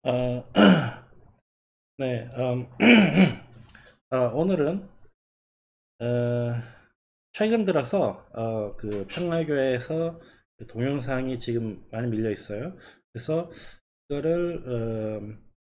어, 네, 오늘은 어, 최근 들어서 그 평화교회에서 그 동영상이 지금 많이 밀려 있어요. 그래서 그거를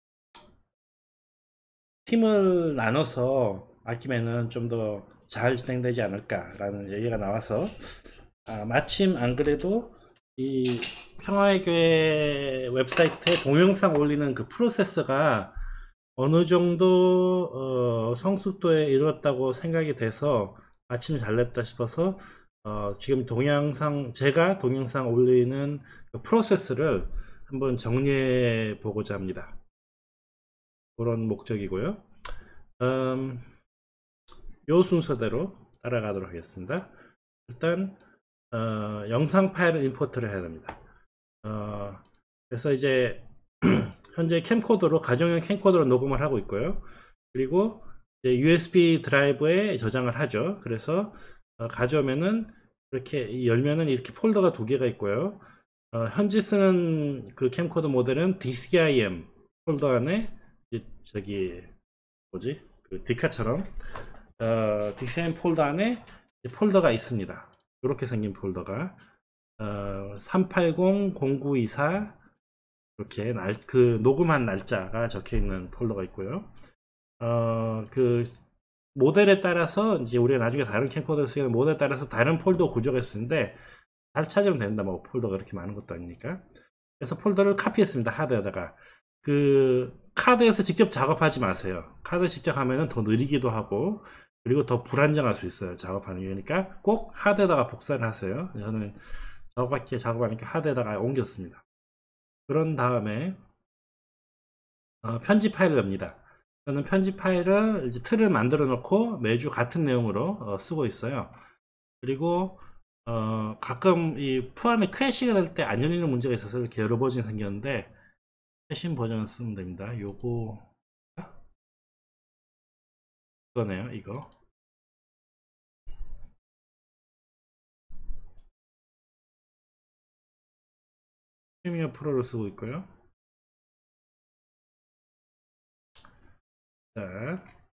팀을 나눠서 아끼면은 좀 더 잘 진행되지 않을까라는 얘기가 나와서 마침 안 그래도 이 평화의 교회 웹사이트에 동영상 올리는 그 프로세스가 어느 정도 성숙도에 이르렀다고 생각이 돼서 마침 잘됐다 싶어서 지금 제가 동영상 올리는 그 프로세스를 한번 정리해 보고자 합니다. 그런 목적이고요. 음, 요 순서대로 따라가도록 하겠습니다. 일단 영상 파일을 임포트를 해야 됩니다. 그래서 이제 현재 캠코더로 가정용 캠코더로 녹음을 하고 있고요. 그리고 이제 USB 드라이브에 저장을 하죠. 그래서 가져오면은 이렇게 열면은 이렇게 폴더가 두 개가 있고요. 현재 쓰는 그 캠코더 모델은 DCIM 폴더 안에 저기 뭐지? 그 디카처럼 DCIM 폴더 안에 폴더가 있습니다. 이렇게 생긴 폴더가 380-0924 이렇게 그 녹음한 날짜가 적혀 있는 폴더가 있고요. 그 모델에 따라서 이제 우리가 나중에 다른 캠코더를 쓰는 모델에 따라서 다른 폴더 구조가 있을 텐데 잘 찾으면 된다. 뭐 폴더가 그렇게 많은 것도 아니니까. 그래서 폴더를 카피했습니다. 하드에다가. 그 카드에서 직접 작업하지 마세요. 카드 직접 하면은 더 느리기도 하고 그리고 더 불안정할 수 있어요. 작업하는 게. 그러니까 꼭 하드에다가 복사를 하세요. 저는 작업하니까 하드에다가 옮겼습니다. 그런 다음에 편집 파일을 엽니다. 저는 편집 파일을 이제 틀을 만들어 놓고 매주 같은 내용으로 쓰고 있어요. 그리고 가끔 이 프로그램이 크래시가 될 때 안 열리는 문제가 있어서 이렇게 여러 버전이 생겼는데 최신 버전을 쓰면 됩니다. 요거 이거네요. 이거 프리미어 프로를 쓰고 있고요. 자,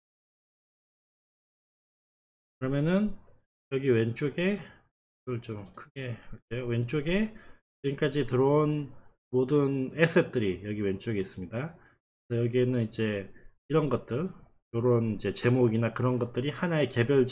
그러면은 여기 왼쪽에 이걸 좀 크게 할게요. 왼쪽에 지금까지 들어온 모든 에셋들이 여기 왼쪽에 있습니다. 여기에는 이제 이런 것들, 이런 이제 제목이나 그런 것들이 하나의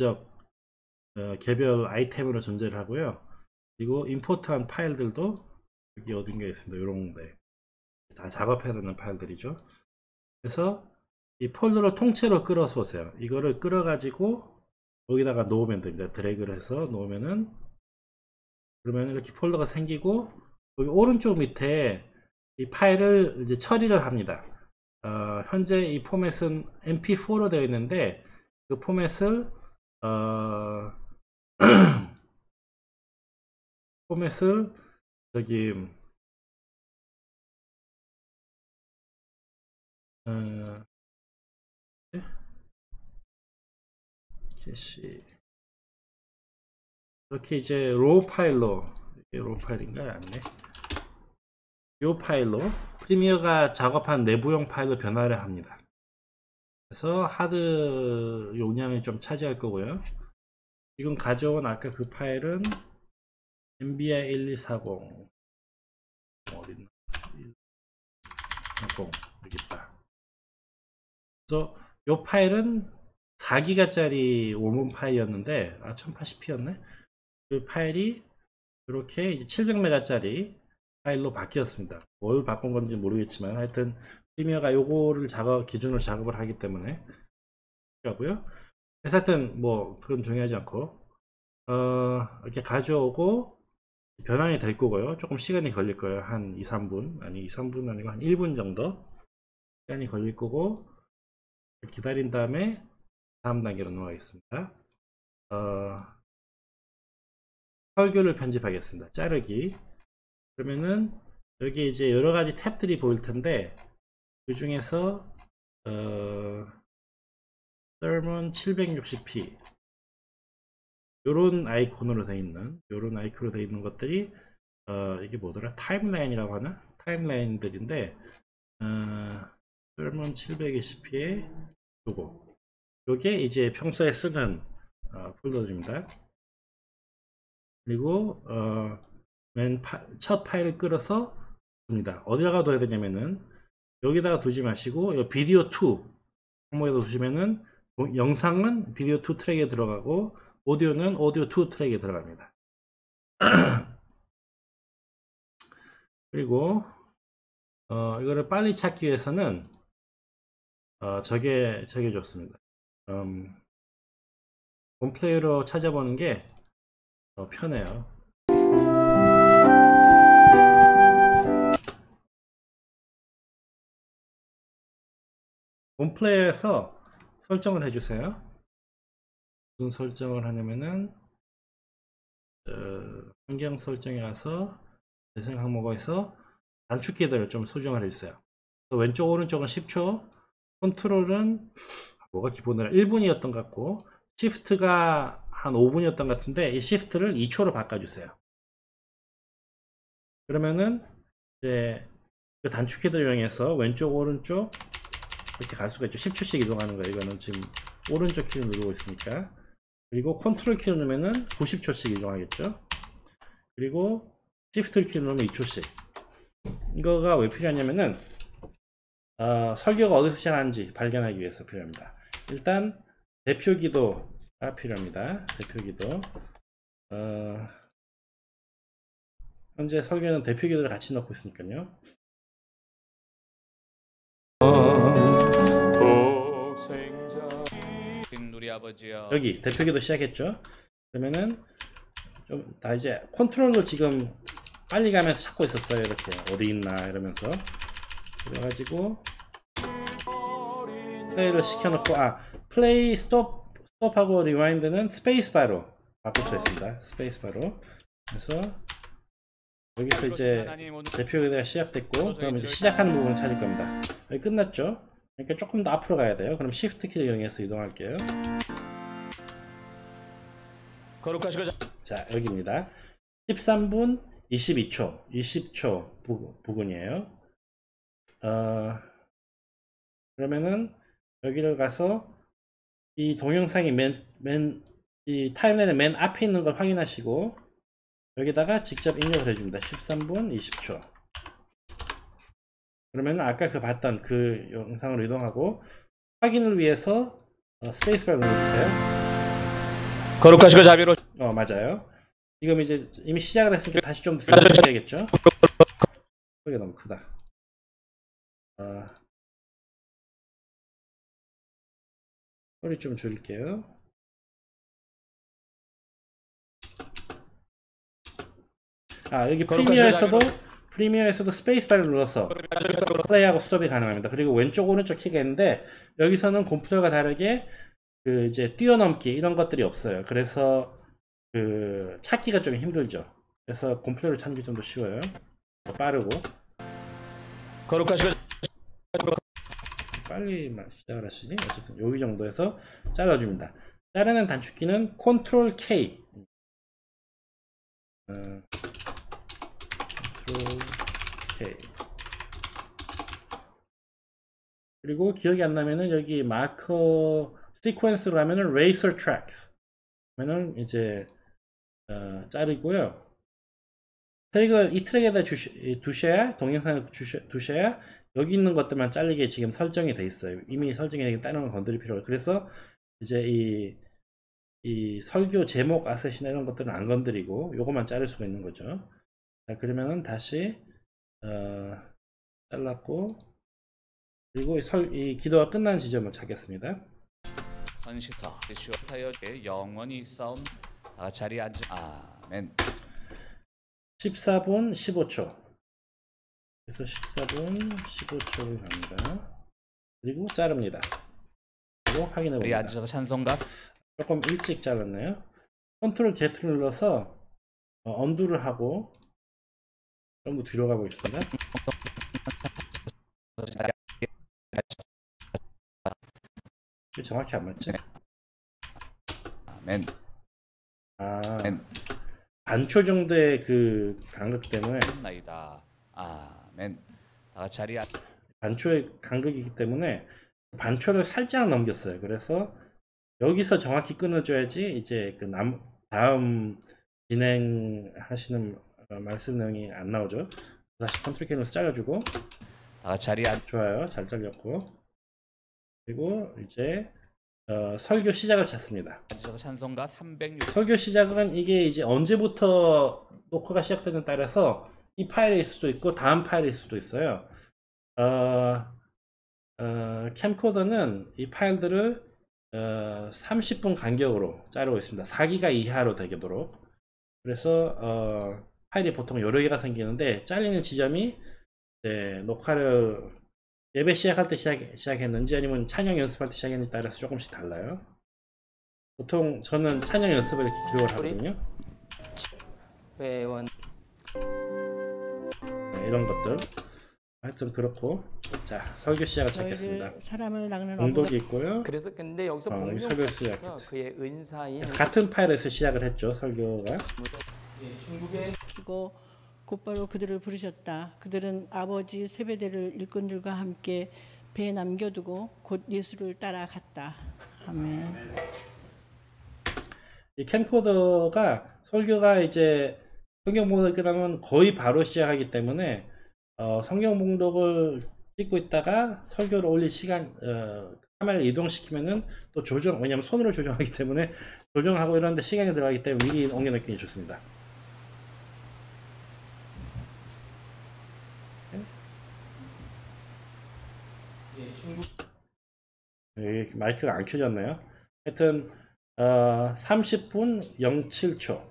개별 아이템으로 존재를 하고요. 그리고 임포트한 파일들도 여기 어딘가에 있습니다. 이런 데다 작업해야 되는 파일들이죠. 그래서 이 폴더를 통째로 끌어서 오세요. 이거를 끌어가지고 여기다가 놓으면 됩니다. 드래그를 해서 놓으면은 그러면 이렇게 폴더가 생기고 여기 오른쪽 밑에 이 파일을 이제 처리를 합니다. 현재 이 포맷은 mp4로 되어 있는데 그 포맷을 포맷을 저기 어, 캐시 이렇게 이제 로우 파일로 이게 로우 파일인가요? 아니네. 이 파일로 프리미어가 작업한 내부용 파일로 변화를 합니다. 그래서 하드 용량이 좀 차지할 거고요. 지금 가져온 아까 그 파일은 MBI 1240 어딨나? 10 여기 있다. 그래서 이 파일은 4기가짜리 원본 파일이었는데 1080p였네. 그 파일이 이렇게 700메가짜리 파일로 바뀌었습니다. 뭘 바꾼 건지 모르겠지만 하여튼 프리미어가 요거를 기준으로 작업을 하기 때문에 하고요. 그래서 하여튼 뭐 그건 중요하지 않고 이렇게 가져오고 변환이 될 거고요. 조금 시간이 걸릴 거예요. 한 2, 3분 아니 2, 3분 아니고 한 1분 정도 시간이 걸릴 거고 기다린 다음에 다음 단계로 넘어가겠습니다. 설교를 편집하겠습니다. 자르기. 그러면은 여기 이제 여러 가지 탭들이 보일 텐데 그 중에서 sermon 760p 요런 아이콘으로 되어 있는 것들이 이게 뭐더라 타임라인이라고 하나 타임라인들인데 sermon 720p에 요게 이제 평소에 쓰는 폴더입니다. 그리고 첫 파일을 끌어서 둡니다. 어디다가 둬야 되냐면은 여기다가 두지 마시고 이 비디오 2 항목에다 두시면은 영상은 비디오 2 트랙에 들어가고 오디오는 오디오 2 트랙에 들어갑니다. 그리고 이거를 빨리 찾기 위해서는 저게 좋습니다. 홈플레이어로 찾아보는 게 더 편해요. 홈플레이어에서 설정을 해주세요. 무슨 설정을 하냐면은 환경 설정에 가서 재생 항목에서 단축키들을 좀 수정을 해주세요. 왼쪽 오른쪽은 10초, 컨트롤은 뭐가 기본으로 1분이었던 것 같고 시프트가 한 5분이었던 것 같은데 이 시프트를 2초로 바꿔주세요. 그러면은 이제 그 단축키들 이용해서 왼쪽 오른쪽 이렇게 갈 수가 있죠. 10초씩 이동하는 거예요. 이거는 지금 오른쪽 키를 누르고 있으니까. 그리고 컨트롤 키를 누르면은 90초씩 이동하겠죠. 그리고 시프트 키를 누르면 2초씩. 이거가 왜 필요하냐면은 설교가 어디서 시작하는지 발견하기 위해서 필요합니다. 일단 대표 기도가 필요합니다. 대표 기도. 현재 설교는 대표 기도를 같이 넣고 있으니까요. 여기 대표 기도 시작했죠. 그러면은 좀 다 이제 컨트롤로 지금 빨리 가면서 찾고 있었어요. 이렇게 어디 있나 이러면서 그래가지고 플레이를 시켜놓고 플레이 스톱하고 리와인드는 스페이스바로 바꿀 수 있습니다. 스페이스바로. 그래서 여기서 이제 대표 기도가 시작됐고 그럼 이제 시작하는 부분을 찾을 겁니다. 여기 끝났죠. 그러니까 조금 더 앞으로 가야 돼요. 그럼 시프트 키를 이용해서 이동할게요. 자, 여기입니다. 13분 22초 20초 부분이에요. 그러면은 여기를 가서 이 동영상이 이 타임라인의 맨 앞에 있는 걸 확인하시고 여기다가 직접 입력을 해줍니다. 13분 20초. 그러면 아까 봤던 그 영상으로 이동하고 확인을 위해서 스페이스바를 눌러주세요. 거룩하시고 자비로. 맞아요. 지금 이제 이미 시작을 했으니까 다시 좀 들려드려야겠죠. 소리가 너무 크다. 소리 좀 줄일게요. 여기 프리미어에서도 스페이스바를 눌러서 플레이하고 스톱이 가능합니다. 그리고 왼쪽 오른쪽 키가 있는데 여기서는 곰플레이어가 다르게 이제 뛰어넘기 이런 것들이 없어요. 그래서 찾기가 좀 힘들죠. 그래서 곰플레이어를 찾는 게 좀 더 쉬워요. 더 빠르고. 거룩하시고 빨리 시작을 하시지. 어쨌든 여기 정도에서 잘라줍니다. 자르는 단축키는 Ctrl K. Ctrl K. 그리고 기억이 안 나면은 여기 마커 시퀀스로 하면은 Racer Tracks 하면은 이제 자르고요. 트랙을 이 트랙에다 두셔야 동영상을 두셔야 여기 있는 것들만 잘리게 지금 설정이 돼 있어요. 이미 설정이 되게 다른 걸 건드릴 필요가 없어요. 그래서 이제 이 설교 제목 아셋이나 이런 것들은 안 건드리고 요것만 자를 수가 있는 거죠. 자, 그러면은 다시 잘랐고 그리고 이 기도가 끝난 지점을 찾겠습니다. 헌시사 사역에 영원히 싸움 자리에 앉아. 아멘. 14분 15초. 그래서 14분 15초를 갑니다. 그리고 자릅니다. 그리고 확인해 봅니다. 앉아서 찬송가 조금 일찍 잘랐네요. 컨트롤 Z를 눌러서 언두를 하고 좀 더 뒤로 가보겠습니다. 정확히 안 맞지? 아멘. 반초 정도의 그 간격 때문에 나이다. 아멘. 자리에 반초의 간극이기 때문에 반초를 살짝 넘겼어요. 그래서 여기서 정확히 끊어줘야지 이제 그 다음 진행하시는 말씀 내용이 안 나오죠. 다시 컨트롤 K로 잘라주고. 자리에 앉. 좋아요. 잘 잘렸고. 그리고 이제 설교 시작을 찾습니다. 앉으셔서 찬송가 306. 설교 시작은 이게 이제 언제부터 녹화가 시작되는 따라서 이 파일일 수도 있고 다음 파일일 수도 있어요. 캠코더는 이 파일들을 30분 간격으로 자르고 있습니다. 4기가 이하로 되도록. 그래서 파일이 보통 여러 개가 생기는데 잘리는 지점이 녹화를 예배 시작할 때 시작했는지 아니면 찬양 연습할 때 시작했는지 따라서 조금씩 달라요. 보통 저는 찬양 연습을 이렇게 기록을 하거든요. 회원 네, 이런 것들. 하여튼 그렇고. 자, 설교 시작을 찾겠습니다. 사람을 낚는 공독이 있고요. 그래서 근데 여기서 설교 복용하면서 시작. 그의 은사인 같은 파일에서 시작을 했죠, 설교가. 중국의 고 곧바로 그들을 부르셨다. 그들은 아버지 세베대를 일꾼들과 함께 배에 남겨두고 곧 예수를 따라갔다. 아멘. 이 캠코더가 설교가 이제 성경 봉독이 끝나면 거의 바로 시작하기 때문에 성경 봉독을 찍고 있다가 설교를 올릴 시간 카메라를 이동시키면은 또 왜냐면 손으로 조정하기 때문에 조정하고 이러는데 시간이 들어가기 때문에 미리 옮겨놓기 좋습니다. 여기 마이크가 안 켜졌네요. 하여튼 30분 07초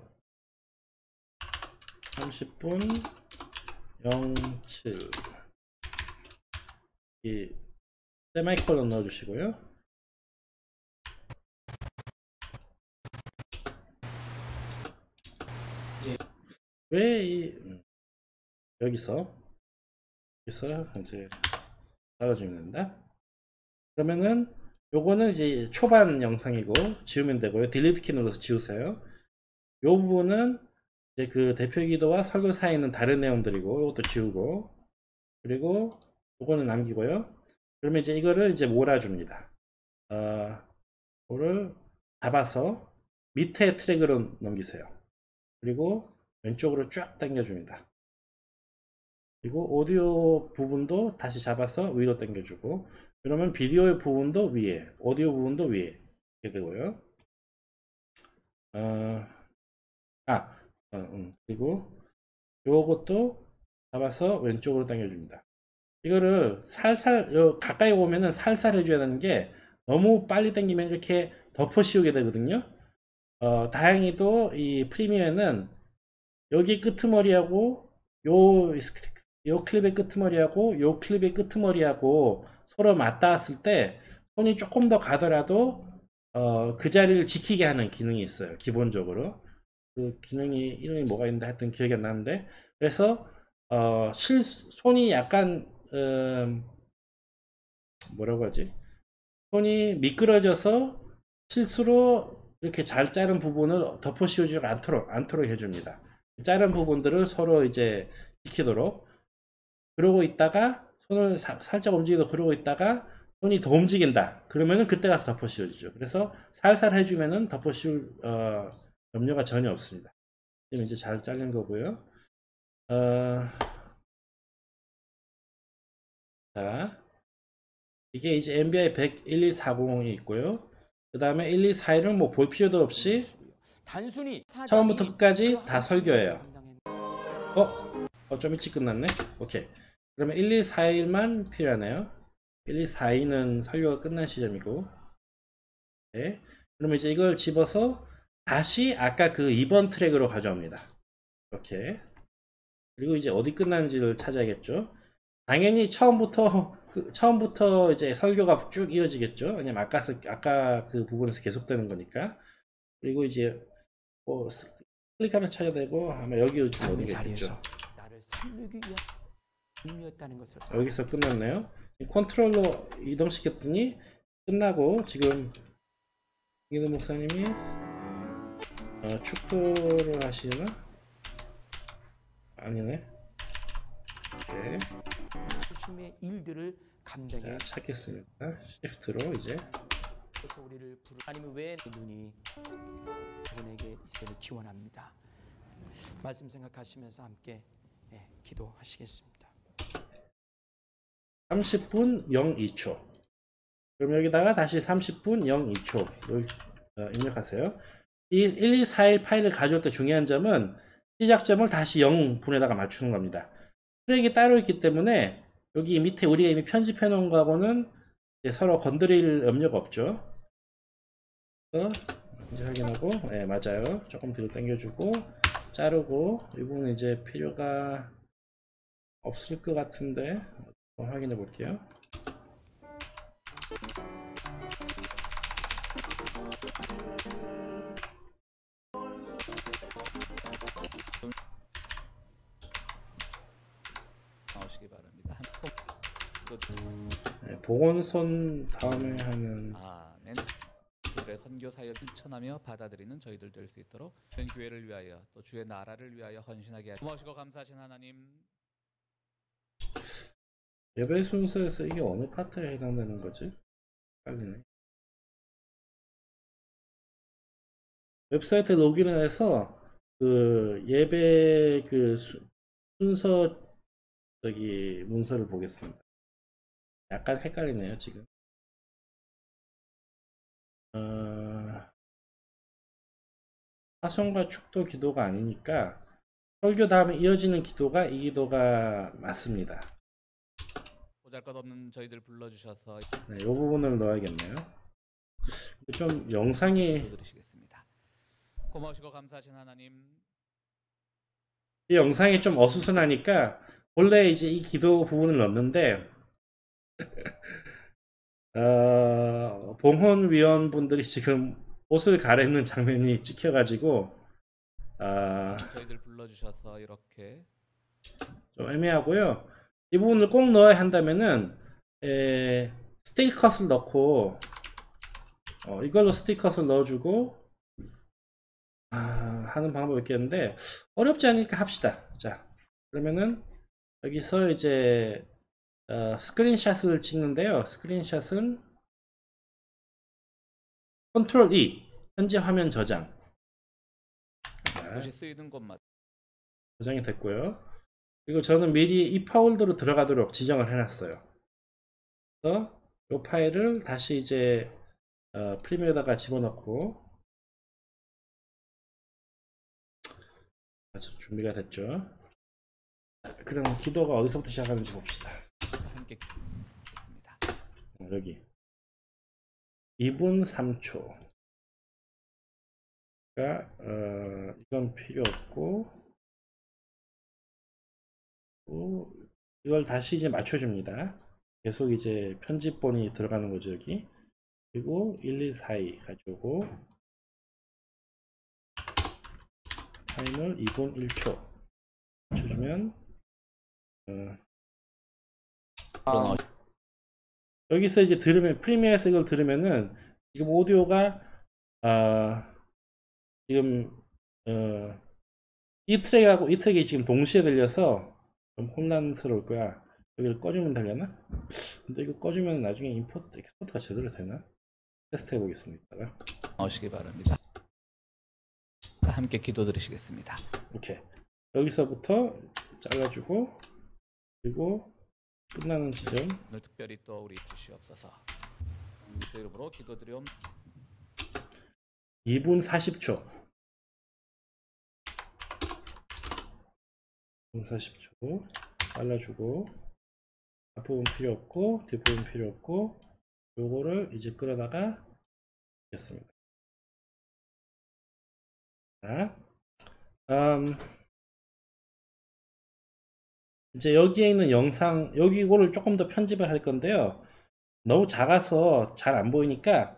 30분 07 이 세마이콜론 넣어주시고요. 왜 여기서 이제 따라주면 된다. 그러면은 요거는 이제 초반 영상이고 지우면 되고요. 딜리트 키 눌러서 지우세요. 요 부분은 이제 그 대표 기도와 설교 사이에 있는 다른 내용들이고 이것도 지우고, 그리고 요거는 남기고요. 그러면 이제 이거를 이제 몰아줍니다. 이거를 잡아서 밑에 트랙으로 넘기세요. 그리고 왼쪽으로 쫙 당겨줍니다. 그리고 오디오 부분도 다시 잡아서 위로 당겨주고, 그러면 비디오의 부분도 위에, 오디오 부분도 위에 이렇게 되고요. 그리고 요것도 잡아서 왼쪽으로 당겨줍니다. 이거를 살살 가까이 오면은 살살 해줘야 되는 게, 너무 빨리 당기면 이렇게 덮어 씌우게 되거든요. 다행히도 이 프리미어는 여기 끄트머리하고 요 클립의 끄트머리하고 요 클립의 끄트머리하고 서로 맞닿았을 때 손이 조금 더 가더라도 그 자리를 지키게 하는 기능이 있어요. 기본적으로 그 기능이 이름이 뭐가 있는데 하여튼 기억이 안 나는데, 그래서 손이 약간 뭐라고 하지? 손이 미끄러져서 실수로 이렇게 잘 자른 부분을 덮어 씌우지 않도록 해줍니다. 자른 부분들을 서로 이제 지키도록. 그러고 있다가 손을 살짝 움직이도 그러고 있다가 손이 더 움직인다. 그러면은 그때 가서 덮어 씌워지죠. 그래서 살살 해주면은 덮어 씌울 염려가 전혀 없습니다. 지금 이제 잘 잘린 거고요. 자, 이게 이제 MBI 11240이 있고요. 그 다음에 1241은 뭐 볼 필요도 없이 단순히 처음부터 끝까지 다 설교예요. 좀 일찍 끝났네. 오케이. 그러면 1241만 필요하네요. 1242는 설교가 끝난 시점이고. 네. 그러면 이제 이걸 집어서 다시 아까 그 2번 트랙으로 가져옵니다. 이렇게. 그리고 이제 어디 끝난지를 찾아야겠죠. 당연히 처음부터 이제 설교가 쭉 이어지겠죠. 왜냐면 아까 그 부분에서 계속되는 거니까. 그리고 이제 클릭하면 찾아야 되고, 아마 여기 어디겠죠. 나를 살리기 위한 의미였다는 것을 여기서 끝났네요. 컨트롤로 이동시켰더니 끝나고, 지금 이기도 목사님이 축도를 하시나? 아니네. 이렇게. 중심의 일들을 감당해 자, 찾겠습니다. 시프트로 이제 주셔서 우리를 부르 하나님은 왜 눈이 그분에게 이스라엘을 지원합니다. 말씀 생각하시면서 함께 기도하시겠습니다. 30분 02초. 그럼 여기다가 다시 30분 02초를 입력하세요. 이 1241 파일을 가져올 때 중요한 점은 시작점을 다시 0분에다가 맞추는 겁니다. 트랙이 따로 있기 때문에 여기 밑에 우리가 이미 편집해 놓은 거하고는 서로 건드릴 염려가 없죠. 그래서 이제 확인하고, 네, 맞아요. 조금 뒤로 당겨주고, 자르고, 이 부분은 이제 필요가 없을 것 같은데, 한번 확인해 볼게요. 나오시기 바랍니다. 네, 복원손 다음에 하는 아멘. 그들의 선교 사역을 실천하며 받아들이는 저희들 될 수 있도록 교회를 위하여 또 주의 나라를 위하여 헌신하게 하시고 고마우시고 감사하신 하나님. 예배 순서에서 이게 어느 파트에 해당되는 거지? 헷갈리네. 웹사이트 로그인을 해서 그 예배 그 순서 저기 문서를 보겠습니다. 약간 헷갈리네요 지금. 파송과 축도 기도가 아니니까 설교 다음에 이어지는 기도가 이 기도가 맞습니다. 보잘것없는 저희들 불러주셔서 네, 이 부분을 넣어야겠네요. 좀 영상이 드리시겠습니다. 고마우시고 감사하신 하나님. 이 영상이 좀 어수선하니까 원래 이제 이 기도 부분을 넣었는데 봉헌위원분들이 지금 옷을 갈아입는 장면이 찍혀가지고 저희들 불러주셔서 이렇게 좀 애매하고요. 이 부분을 꼭 넣어야 한다면은 스틸컷을 넣고 이걸로 스틸컷을 넣어주고 하는 방법이 있겠는데 어렵지 않으니까 합시다. 자, 그러면은 여기서 이제 스크린샷을 찍는데요. 스크린샷은 컨트롤 E 현재 화면 저장. 이것이 쓰이는 곳마다 저장이 됐고요. 그리고 저는 미리 이 파일로 들어가도록 지정을 해놨어요. 그래서 이 파일을 다시 이제 프리미어에다가 집어넣고 준비가 됐죠. 그럼 기도가 어디서부터 시작하는지 봅시다. 함께 기도하겠습니다. 여기 2분 3초. 이건 필요 없고 이걸 다시 이제 맞춰줍니다. 계속 이제 편집본이 들어가는 거죠 여기. 그리고 1242 가져오고 타임을 2분 1초 맞춰주면 여기서 이제 들으면 프리미어에서 이걸 들으면은 지금 오디오가 지금 이 트랙하고 이 트랙이 지금 동시에 들려서 좀 혼란스러울 거야. 여기를 꺼주면 되려나? 근데 이거 꺼주면 나중에 임포트 엑스포트가 제대로 되나? 테스트 해보겠습니다. 나오시기 바랍니다. 함께 기도 드리시겠습니다. 이렇게 여기서부터 잘라주고 그리고 끝나는 지점 오늘 특별히 또 우리 주시옵소서. 그 이름으로 기도드리옵. 2분 40초 2분 40초 잘라주고 앞부분 필요 없고 뒷부분 필요 없고 요거를 이제 끌어다가 했습니다. 자, 이제 여기에 있는 영상 여기 이거를 조금 더 편집을 할 건데요. 너무 작아서 잘 안 보이니까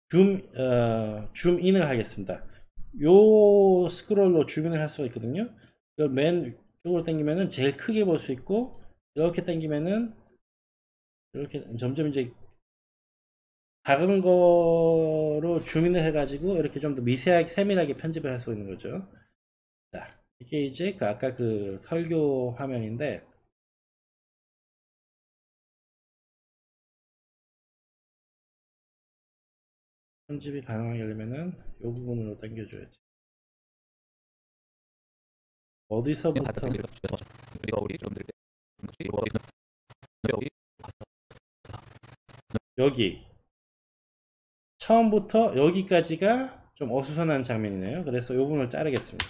줌인을 하겠습니다. 요 스크롤로 줌인을 할 수가 있거든요. 이걸 맨 쪽으로 당기면은 제일 크게 볼 수 있고 이렇게 당기면은 이렇게 점점 이제 작은 거로 줌인을 해가지고 이렇게 좀 더 미세하게 세밀하게 편집을 할 수 있는 거죠. 자, 이게 이제 아까 그 설교 화면인데 편집이 가능하게 하려면은 이 부분으로 당겨줘야지. 어디서부터 그리고 우리 좀 들때 여기 처음부터 여기까지가 좀 어수선한 장면이네요. 그래서 이 부분을 자르겠습니다.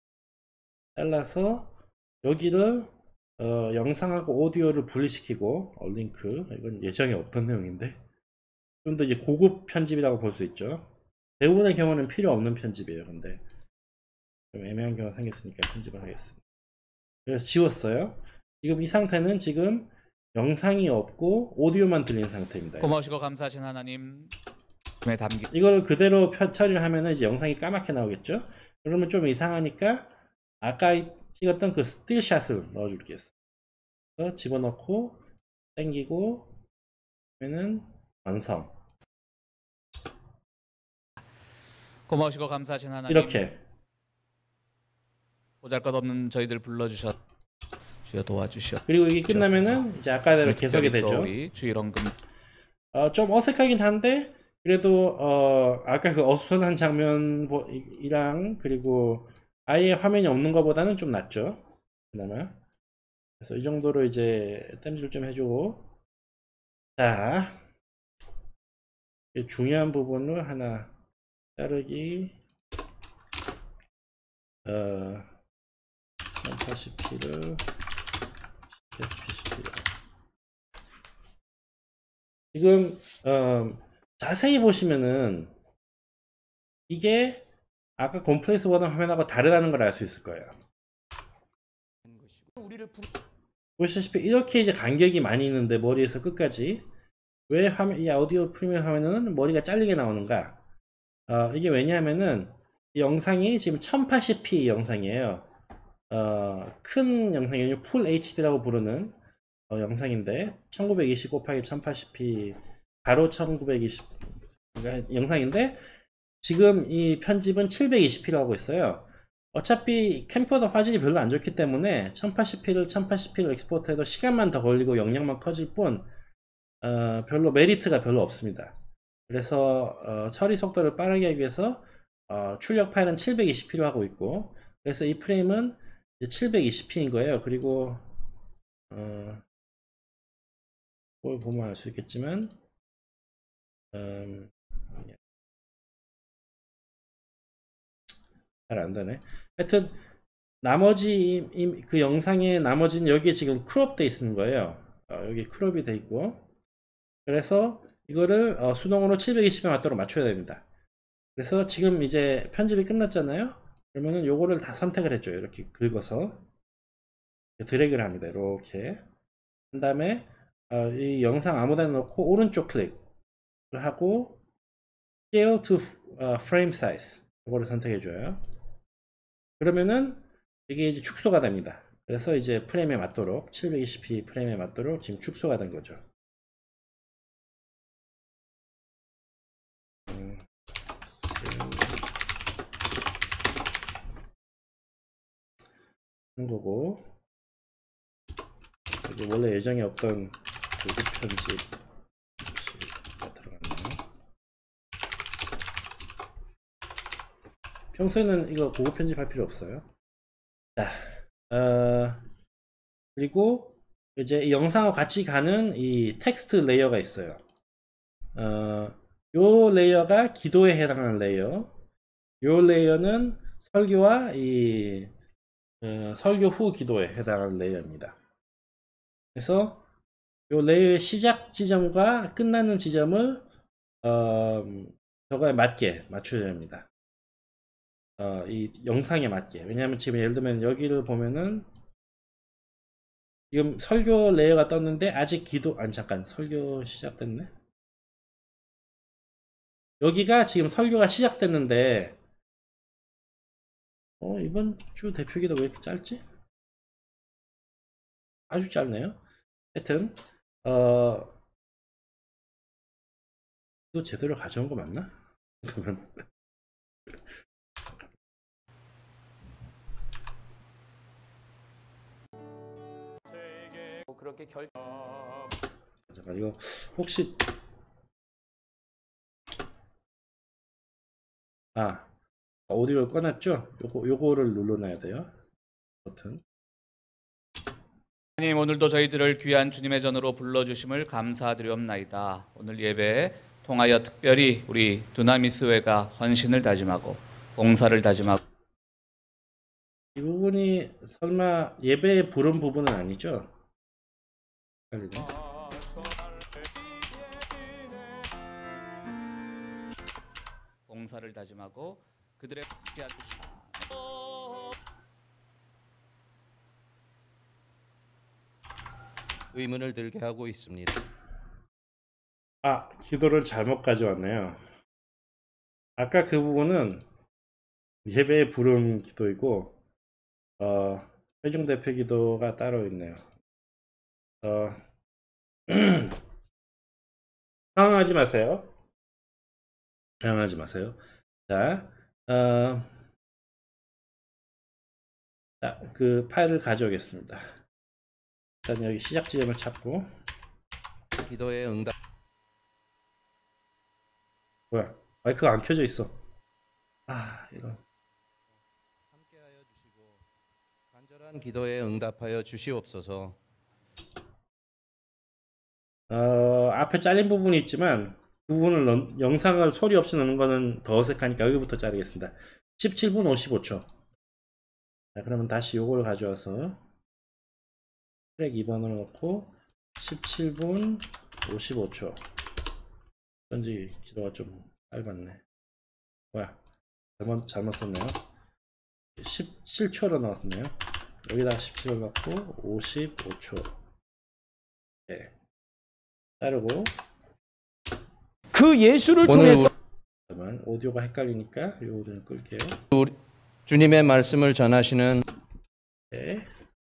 잘라서 여기를 영상하고 오디오를 분리시키고 링크, 이건 예정에 없던 내용인데 좀 더 이제 고급 편집이라고 볼 수 있죠. 대부분의 경우는 필요 없는 편집이에요. 근데 좀 애매한 경우가 생겼으니까 편집을 하겠습니다. 그래서 지웠어요. 지금 이 상태는 지금 영상이 없고 오디오만 들린 상태입니다. 고마우시고 감사하신 하나님 에 담긴 이걸 그대로 처리를 하면 이제 영상이 까맣게 나오겠죠. 그러면 좀 이상하니까 아까 찍었던 그 스틸샷을 넣어줄게요. 그래서 집어넣고 당기고 하면은 완성. 고마우시고 감사하신 하나님 이렇게 보잘것없는 저희들 불러주셨 주여 도와주시옵. 그리고 이게 끝나면은 이제 아까대로 계속이 되죠. 우리 주일원금 좀 어색하긴 한데 그래도 아까 그 어수선한 장면이랑 그리고 아예 화면이 없는 것보다는 좀 낫죠. 그나마. 그래서 이 정도로 이제 땜질 좀 해주고, 자, 중요한 부분을 하나 자르기. 1080p를 1080p를 지금 자세히 보시면은 이게 아까 컴플렉스 보던 화면하고 다르다는 걸 알 수 있을 거예요. 보시다시피 이렇게 이제 간격이 많이 있는데 머리에서 끝까지 왜 화면, 이 아우디오 프리미엄 화면은 머리가 잘리게 나오는가? 이게 왜냐하면은 이 영상이 지금 1080p 영상이에요. 큰 영상이 풀 HD라고 부르는 영상인데 1920 곱하기 1080p 가로 1920 영상인데 지금 이 편집은 720p로 하고 있어요. 어차피 캠코더 화질이 별로 안 좋기 때문에 1080p를 엑스포트해도 시간만 더 걸리고 용량만 커질 뿐 별로 메리트가 별로 없습니다. 그래서 처리 속도를 빠르게 하기 위해서 출력 파일은 720p로 하고 있고 그래서 이 프레임은 720p인 거예요. 그리고 그걸 보면 알 수 있겠지만 잘 안되네. 하여튼 나머지 그 영상의 나머지는 여기에 지금 크롭 돼 있는 거예요. 여기 크롭이 돼 있고 그래서 이거를 수동으로 720에 맞도록 맞춰야 됩니다. 그래서 지금 이제 편집이 끝났잖아요. 그러면은 요거를 다 선택을 해줘요. 이렇게 긁어서 드래그를 합니다. 이렇게 한 다음에 이 영상 아무데나 넣고 오른쪽 클릭을 하고 Scale to Frame Size 이거를 선택해줘요. 그러면은 이게 이제 축소가 됩니다. 그래서 이제 프레임에 맞도록 720p 프레임에 맞도록 지금 축소가 된 거죠. 한 거고 여기 원래 예정에 없던 고급 편집가 들어갔네요. 평소에는 이거 고급 편집할 필요 없어요. 자, 그리고 이제 이 영상과 같이 가는 이 텍스트 레이어가 있어요. 요 레이어가 기도에 해당하는 레이어. 요 레이어는 설교와 이 설교 후 기도에 해당하는 레이어입니다. 그래서 요 레이어의 시작 지점과 끝나는 지점을 저거에 맞게 맞춰야 됩니다. 이 영상에 맞게. 왜냐하면 지금 예를 들면 여기를 보면은 지금 설교 레이어가 떴는데 아직 기도 아니 잠깐 설교 시작됐네. 여기가 지금 설교가 시작됐는데 이번 주 대표기도 왜 이렇게 짧지? 아주 짧네요. 하여튼 이거 제대로 가져온 거 맞나? 그러면 그렇게 잠깐 이거 혹시 오디오를 꺼놨죠? 요거를 눌러놔야 돼요. 버튼. 하나님, 오늘도 저희들을 귀한 주님의 전으로 불러주심을 감사드리옵나이다. 오늘 예배 통하여 특별히 우리 두나미스회가 헌신을 다짐하고 봉사를 다짐하고 이 부분이 설마 예배에 부른 부분은 아니죠? 헷갈리네. 봉사를 다짐하고 그들의 숙지 않으시 의문을 들게 하고 있습니다. 기도를 잘못 가져왔네요. 아까 그 부분은 예배에 부른 기도이고, 회중 대표 기도가 따로 있네요. 당황하지 마세요. 당황하지 마세요. 자, 그 파일을 가져오겠습니다. 일단 여기 시작 지점을 찾고, 기도의 응답. 뭐야, 마이크가 안 켜져 있어. 이거. 함께하여 주시고 간절한 기도에 응답하여 주시옵소서. 앞에 잘린 부분이 있지만 그 부분을 영상을 소리 없이 넣는 거는 더 어색하니까 여기부터 자르겠습니다. 17분 55초. 자, 그러면 다시 요걸 가져와서 트랙 2번을 넣고 17분 55초. 어쩐지 기도가 좀 짧았네. 뭐야, 잘못 썼네요. 17초로 넣었네요. 여기다가 17을 넣고 55초. 네. 자르고, 그 예수를 오늘 통해서 잠깐만, 오디오가 헷갈리니까 이 오디오를 끌게요. 주님의 말씀을 전하시는 네.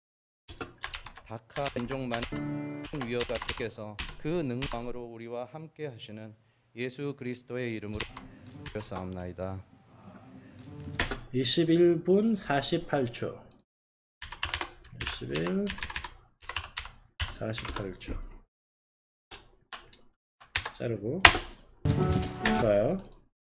다카 인종만 위어가께서 그 능방으로 우리와 함께 하시는 예수 그리스도의 이름으로 기도하옵나이다. 21분 48초. 21 48초. 자르고. 좋아요.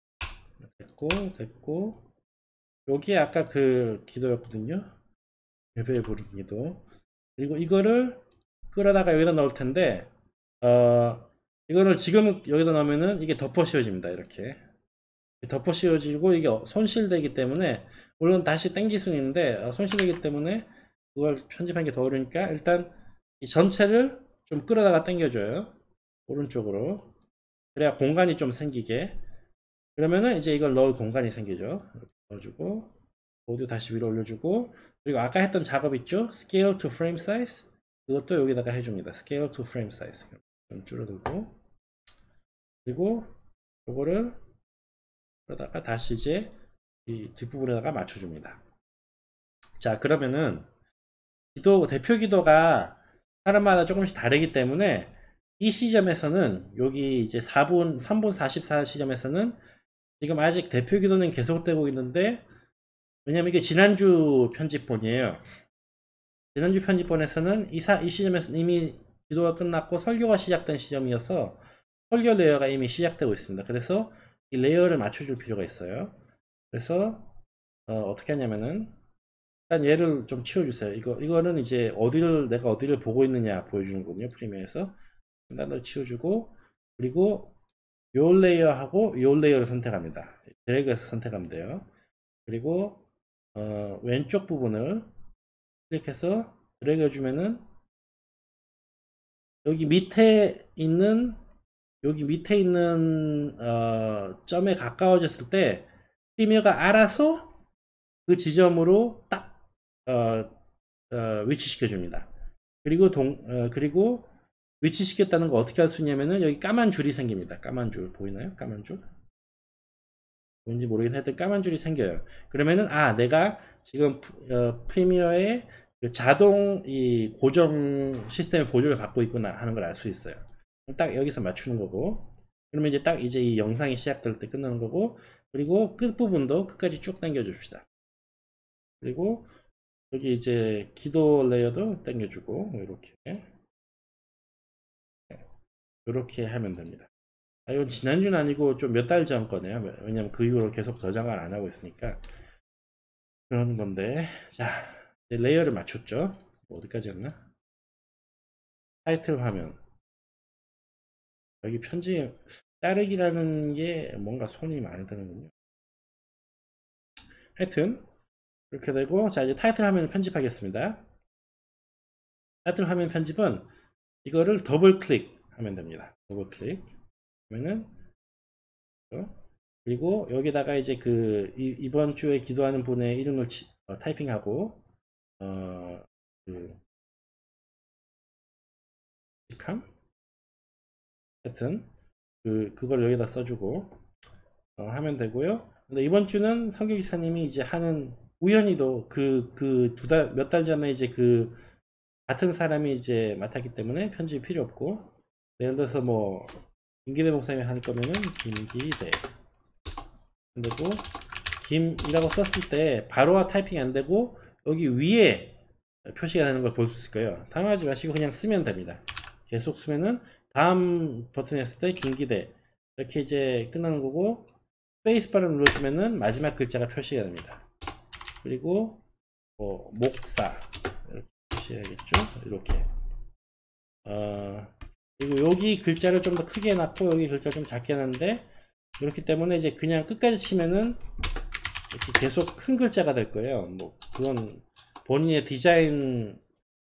됐고. 여기 아까 그 기도였거든요. 예배에 부른 기도. 그리고 이거를 끌어다가 여기다 넣을 텐데, 이거를 지금 여기다 넣으면은 이게 덮어 씌워집니다. 이렇게. 덮어 씌워지고 이게 손실되기 때문에, 물론 다시 땡길 수는 있는데, 손실되기 때문에 그걸 편집하는 게 더 어려우니까 일단 이 전체를 좀 끌어다가 당겨줘요. 오른쪽으로. 그래야 공간이 좀 생기게. 그러면은 이제 이걸 넣을 공간이 생기죠. 이렇게 넣어주고, 오디오 다시 위로 올려주고, 그리고 아까 했던 작업 있죠? Scale to Frame Size. 그것도 여기다가 해줍니다. Scale to Frame Size. 좀 줄어들고. 그리고 요거를 그러다가 다시 이제 이 뒷부분에다가 맞춰줍니다. 자, 그러면은 대표 기도가 사람마다 조금씩 다르기 때문에 이 시점에서는 여기 이제 3분 44 시점에서는 지금 아직 대표 기도는 계속되고 있는데, 왜냐면 이게 지난주 편집본이에요. 지난주 편집본에서는 이 시점에서 이미 기도가 끝났고 설교가 시작된 시점이어서 설교 레이어가 이미 시작되고 있습니다. 그래서 이 레이어를 맞춰줄 필요가 있어요. 그래서 어떻게 하냐면은 일단 얘를 좀 치워주세요. 이거는 이제 내가 어디를 보고 있느냐 보여주는 거거든요. 프리미어에서 일단 치워주고, 그리고 요 레이어하고 요 레이어를 선택합니다. 드래그해서 선택하면 돼요. 그리고 왼쪽 부분을 클릭해서 드래그 해주면은 여기 밑에 있는 점에 가까워졌을 때 프리미어가 알아서 그 지점으로 딱 위치시켜 줍니다. 그리고 위치시켰다는 거 어떻게 할 수 있냐면은 여기 까만 줄이 생깁니다. 까만 줄 보이나요? 까만 줄? 뭔지 모르겠는데 까만 줄이 생겨요. 그러면은 내가 지금 프리미어의 그 자동 이 고정 시스템의 보조를 받고 있구나 하는 걸 알 수 있어요. 딱 여기서 맞추는 거고, 그러면 이제 딱 이제 이 영상이 시작될 때 끝나는 거고, 그리고 끝부분도 끝까지 쭉 당겨 줍시다. 그리고 여기 이제 기도 레이어도 당겨주고 이렇게 하면 됩니다. 이건 지난주는 아니고 좀 몇 달 전 거네요. 왜냐면 그 이후로 계속 저장을 안 하고 있으니까 그런 건데. 자, 이제 레이어를 맞췄죠. 어디까지 했나? 타이틀 화면. 여기 편집 자르기라는 게 뭔가 손이 많이 드는군요. 하여튼 이렇게 되고, 자, 이제 타이틀 화면을 편집하겠습니다. 타이틀 화면 편집은 이거를 더블 클릭하면 됩니다. 더블 클릭 하면은, 그리고 여기다가 이제 이번 주에 기도하는 분의 이름을 타이핑하고, 직함? 하여튼 그걸 여기다 써주고 하면 되고요. 근데 이번 주는 성교기사님이 이제 하는, 우연히도 몇 달 전에 이제 같은 사람이 이제 맡았기 때문에 편집이 필요 없고, 예를 들어서 뭐 김기대 목사님이 할 거면은 김기대 그리고 김이라고 썼을 때 바로와 타이핑이 안 되고 여기 위에 표시가 되는 걸 볼 수 있을 거예요. 당황하지 마시고 그냥 쓰면 됩니다. 계속 쓰면은 다음 버튼 했을 때 김기대 이렇게 이제 끝나는 거고, 스페이스바를 눌러주면은 마지막 글자가 표시가 됩니다. 그리고 목사 이렇게 표시해야겠죠. 이렇게 그리고 여기 글자를 좀 더 크게 해놨고 여기 글자 좀 작게 해놨는데, 그렇기 때문에 이제 그냥 끝까지 치면은 이렇게 계속 큰 글자가 될 거예요. 뭐 그건 본인의 디자인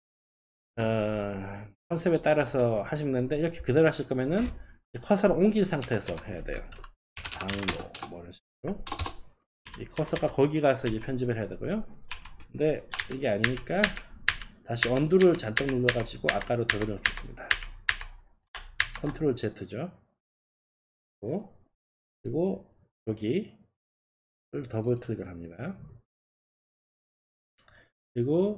컨셉에 따라서 하시면 되는데, 이렇게 그대로 하실 거면은 커서를 옮긴 상태에서 해야 돼요. 방로 뭐 이런 식으로 이 커서가 거기 가서 이제 편집을 해야 되고요. 근데 이게 아니니까 다시 언두를 잔뜩 눌러 가지고 아까로 되돌려놓겠습니다. 컨트롤 Z죠. 그리고 여기를 더블 클릭을 합니다. 그리고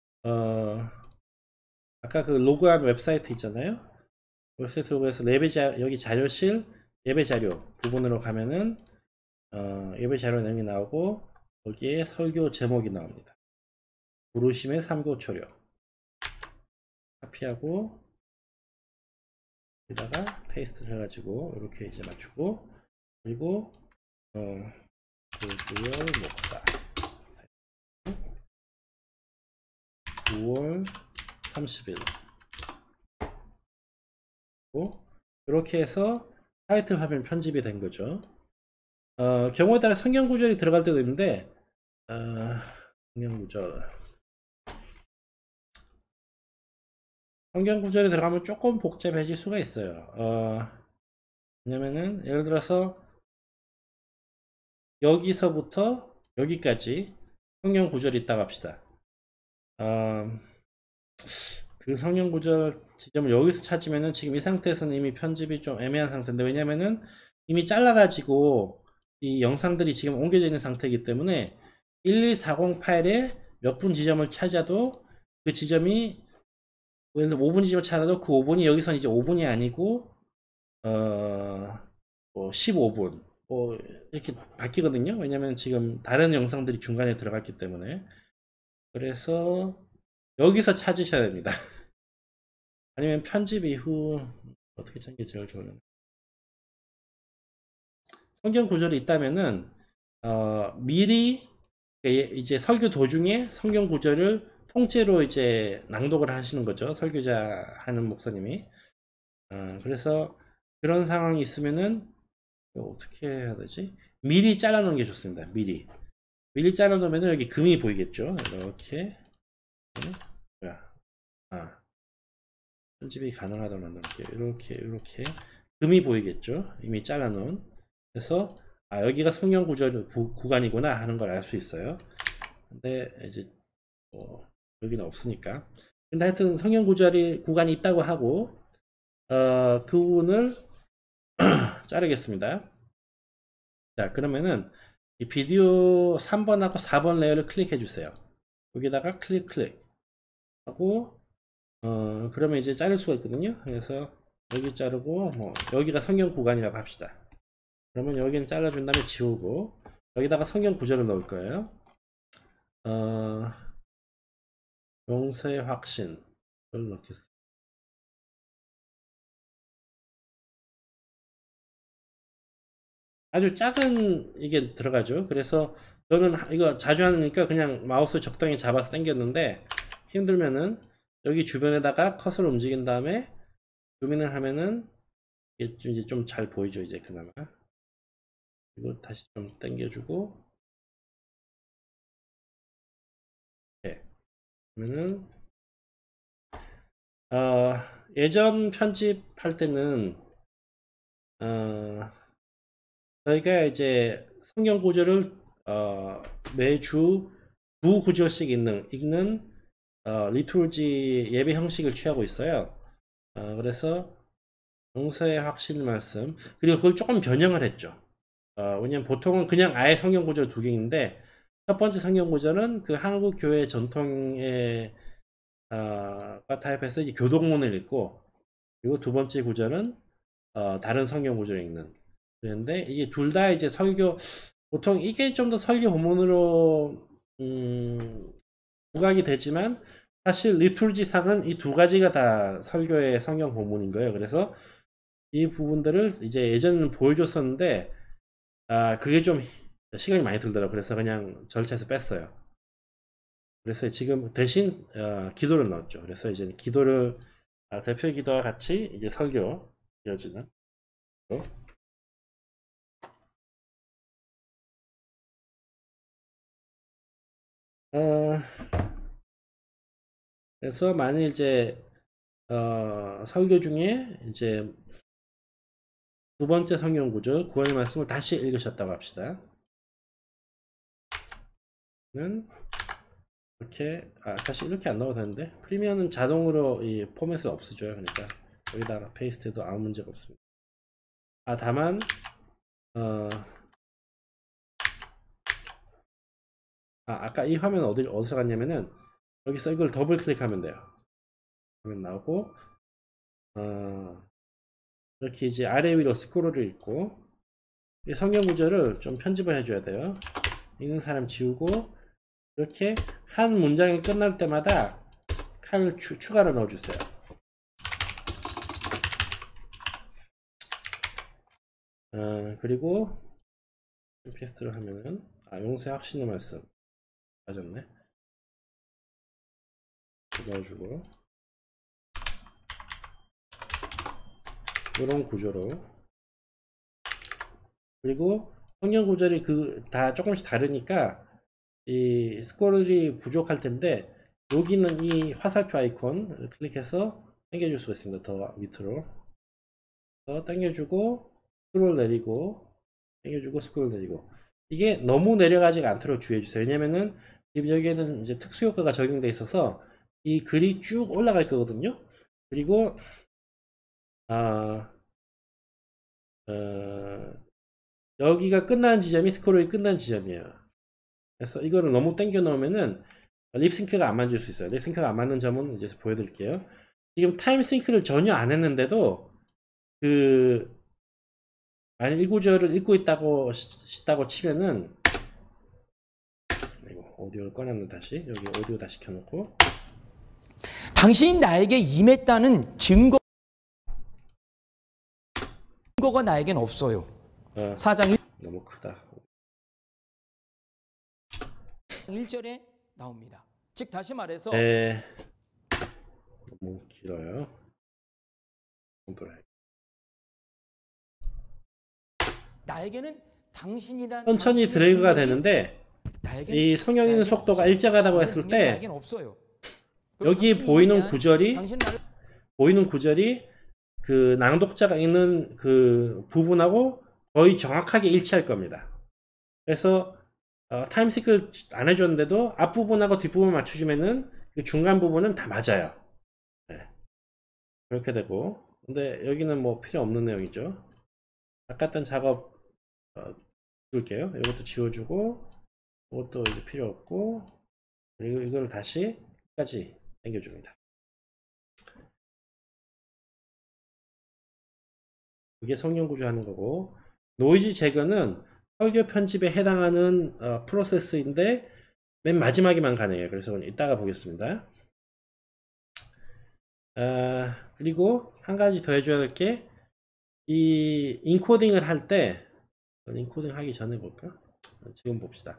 아까 그 로그한 웹사이트 있잖아요. 웹사이트 로그해서 여기 자료실 예배 자료 부분으로 가면은 예배 자료 내용이 나오고 거기에 설교 제목이 나옵니다. 부르심의 삼고초려 카피하고 여기다가 페이스트를 해가지고 이렇게 이제 맞추고, 그리고 조주열 목사 9월 30일 이렇게 해서 타이틀 화면 편집이 된 거죠. 경우에 따라 성경 구절이 들어갈 때도 있는데, 성경 구절이 들어가면 조금 복잡해질 수가 있어요. 왜냐면은 예를 들어서 여기서부터 여기까지 성경 구절이 있다고 합시다. 그 성경 구절 지점을 여기서 찾으면은 지금 이 상태에서는 이미 편집이 좀 애매한 상태인데, 왜냐면은 이미 잘라가지고 이 영상들이 지금 옮겨져 있는 상태이기 때문에 1240 파일에 몇 분 지점을 찾아도 그 지점이, 예를 들어 5분 지점을 찾아도 그 5분이 여기서는 이제 5분이 아니고 뭐 15분 뭐 이렇게 바뀌거든요. 왜냐면 지금 다른 영상들이 중간에 들어갔기 때문에. 그래서 여기서 찾으셔야 됩니다. 아니면 편집 이후 어떻게 찾는 게 제일 좋으려나. 성경 구절이 있다면은 미리 이제 설교 도중에 성경 구절을 통째로 이제 낭독을 하시는 거죠. 설교자 하는 목사님이. 그래서 그런 상황이 있으면은 어떻게 해야 되지? 미리 잘라 놓는 게 좋습니다. 미리 잘라 놓으면 여기 금이 보이겠죠. 이렇게. 편집이 가능하다고 만들게요. 이렇게 금이 보이겠죠. 이미 잘라 놓은. 그래서 여기가 성경 구절 구간이구나 하는 걸 알 수 있어요. 근데 이제 여기는 없으니까. 근데 하여튼 성경 구간이 있다고 하고 그 부분을 자르겠습니다. 자, 그러면은 이 비디오 3번하고 4번 레이어를 클릭해 주세요. 여기다가 클릭 하고 그러면 이제 자를 수가 있거든요. 그래서 여기 자르고 뭐 여기가 성경 구간이라고 합시다. 그러면 여기는 잘라준 다음에 지우고 여기다가 성경 구절을 넣을 거예요. 용서의 확신을 넣겠습니다. 아주 작은 이게 들어가죠. 그래서 저는 이거 자주 하니까 그냥 마우스 적당히 잡아서 당겼는데, 힘들면은 여기 주변에다가 컷을 움직인 다음에 주민을 하면은 이게 이제 좀 잘 보이죠. 이제 그나마. 그리고 다시 좀 당겨주고, 네. 그러면은 예전 편집할 때는 저희가 이제 성경 구절을 매주 두 구절씩 읽는 리turgy 예배 형식을 취하고 있어요. 그래서 용서의 확실 말씀, 그리고 그걸 조금 변형을 했죠. 왜냐면 보통은 그냥 아예 성경 구절 두 개인데, 첫 번째 성경 구절은 그 한국 교회 전통의 타입에서 이제 교동문을 읽고, 그리고 두 번째 구절은 다른 성경 구절을 읽는. 그런데 이게 둘 다 이제 설교, 보통 이게 좀 더 설교 본문으로 부각이 되지만, 사실 리툴지상은 이 두 가지가 다 설교의 성경 본문인 거예요. 그래서 이 부분들을 이제 예전에는 보여줬었는데, 그게 좀 시간이 많이 들더라고요. 그래서 그냥 절차에서 뺐어요. 그래서 지금 대신 기도를 넣었죠. 그래서 이제 기도를 대표 기도와 같이 이제 설교 이어지는. 그래서 만일 이제 설교 중에 이제 두 번째 성경 구절 구원의 말씀을 다시 읽으셨다고 합시다. 는 이렇게 사실 이렇게 안 넣어도 되는데, 프리미어는 자동으로 이 포맷을 없애줘요. 그러니까 여기다가 페이스트해도 아무 문제가 없습니다. 다만 아까 이 화면 어디서 갔냐면은, 여기서 이걸 더블 클릭하면 돼요. 그러면 나오고, 이렇게 이제 아래 위로 스크롤을 읽고, 이 성경 구절을 좀 편집을 해줘야 돼요. 읽는 사람 지우고, 이렇게 한 문장이 끝날 때마다 칸을 추가로 넣어주세요. 그리고 페이스트를 하면은 용서의 확신의 말씀 맞았네. 넣어주고, 이런 구조로. 그리고 성경 구절이 다 조금씩 다르니까 이 스크롤이 부족할 텐데, 여기는 이 화살표 아이콘 클릭해서 당겨줄 수가 있습니다. 더 밑으로 당겨주고, 스크롤 내리고, 당겨주고, 스크롤 내리고. 이게 너무 내려가지가 않도록 주의해주세요. 왜냐면은 지금 여기에는 이제 특수효과가 적용되어 있어서 이 글이 쭉 올라갈 거거든요. 그리고 여기가 끝나는 지점이 스크롤이 끝나는 지점이에요. 그래서 이거를 너무 당겨 놓으면은 립싱크가 안 맞을 수 있어요. 립싱크가 안 맞는 점은 이제 보여드릴게요. 지금 타임싱크를 전혀 안 했는데도 만약 이 구절을 읽고 있다고 치면은, 이거 오디오를 꺼냈는데 다시 여기 오디오 다시 켜놓고, 당신이 나에게 임했다는 증거가 나에겐 없어요. 4장 너무 크다. 1절에 나옵니다. 즉 다시 말해서 너무 길어요. 나에게는 당신이란 천천히 드래그가 되는데, 이 성경 읽는 속도가 일정하다고 했을 때 여기 보이는 구절이 그 낭독자가 읽는 그 부분하고 거의 정확하게 일치할 겁니다. 그래서 타임싱크를 안 해줬는데도 앞부분하고 뒷부분 맞춰주면은 그 중간 부분은 다 맞아요. 네. 그렇게 되고, 근데 여기는 뭐 필요 없는 내용이죠. 아까 했던 작업 지울게요. 이것도 지워주고, 이것도 이제 필요 없고, 그리고 이걸 다시 끝까지 당겨줍니다. 이게 성경 구조 하는 거고, 노이즈 제거는 설교 편집에 해당하는 프로세스인데 맨 마지막에만 가능해요. 그래서 이따가 보겠습니다. 그리고 한 가지 더 해줘야 될 게, 이 인코딩을 할 때 인코딩 하기 전에 볼까? 지금 봅시다.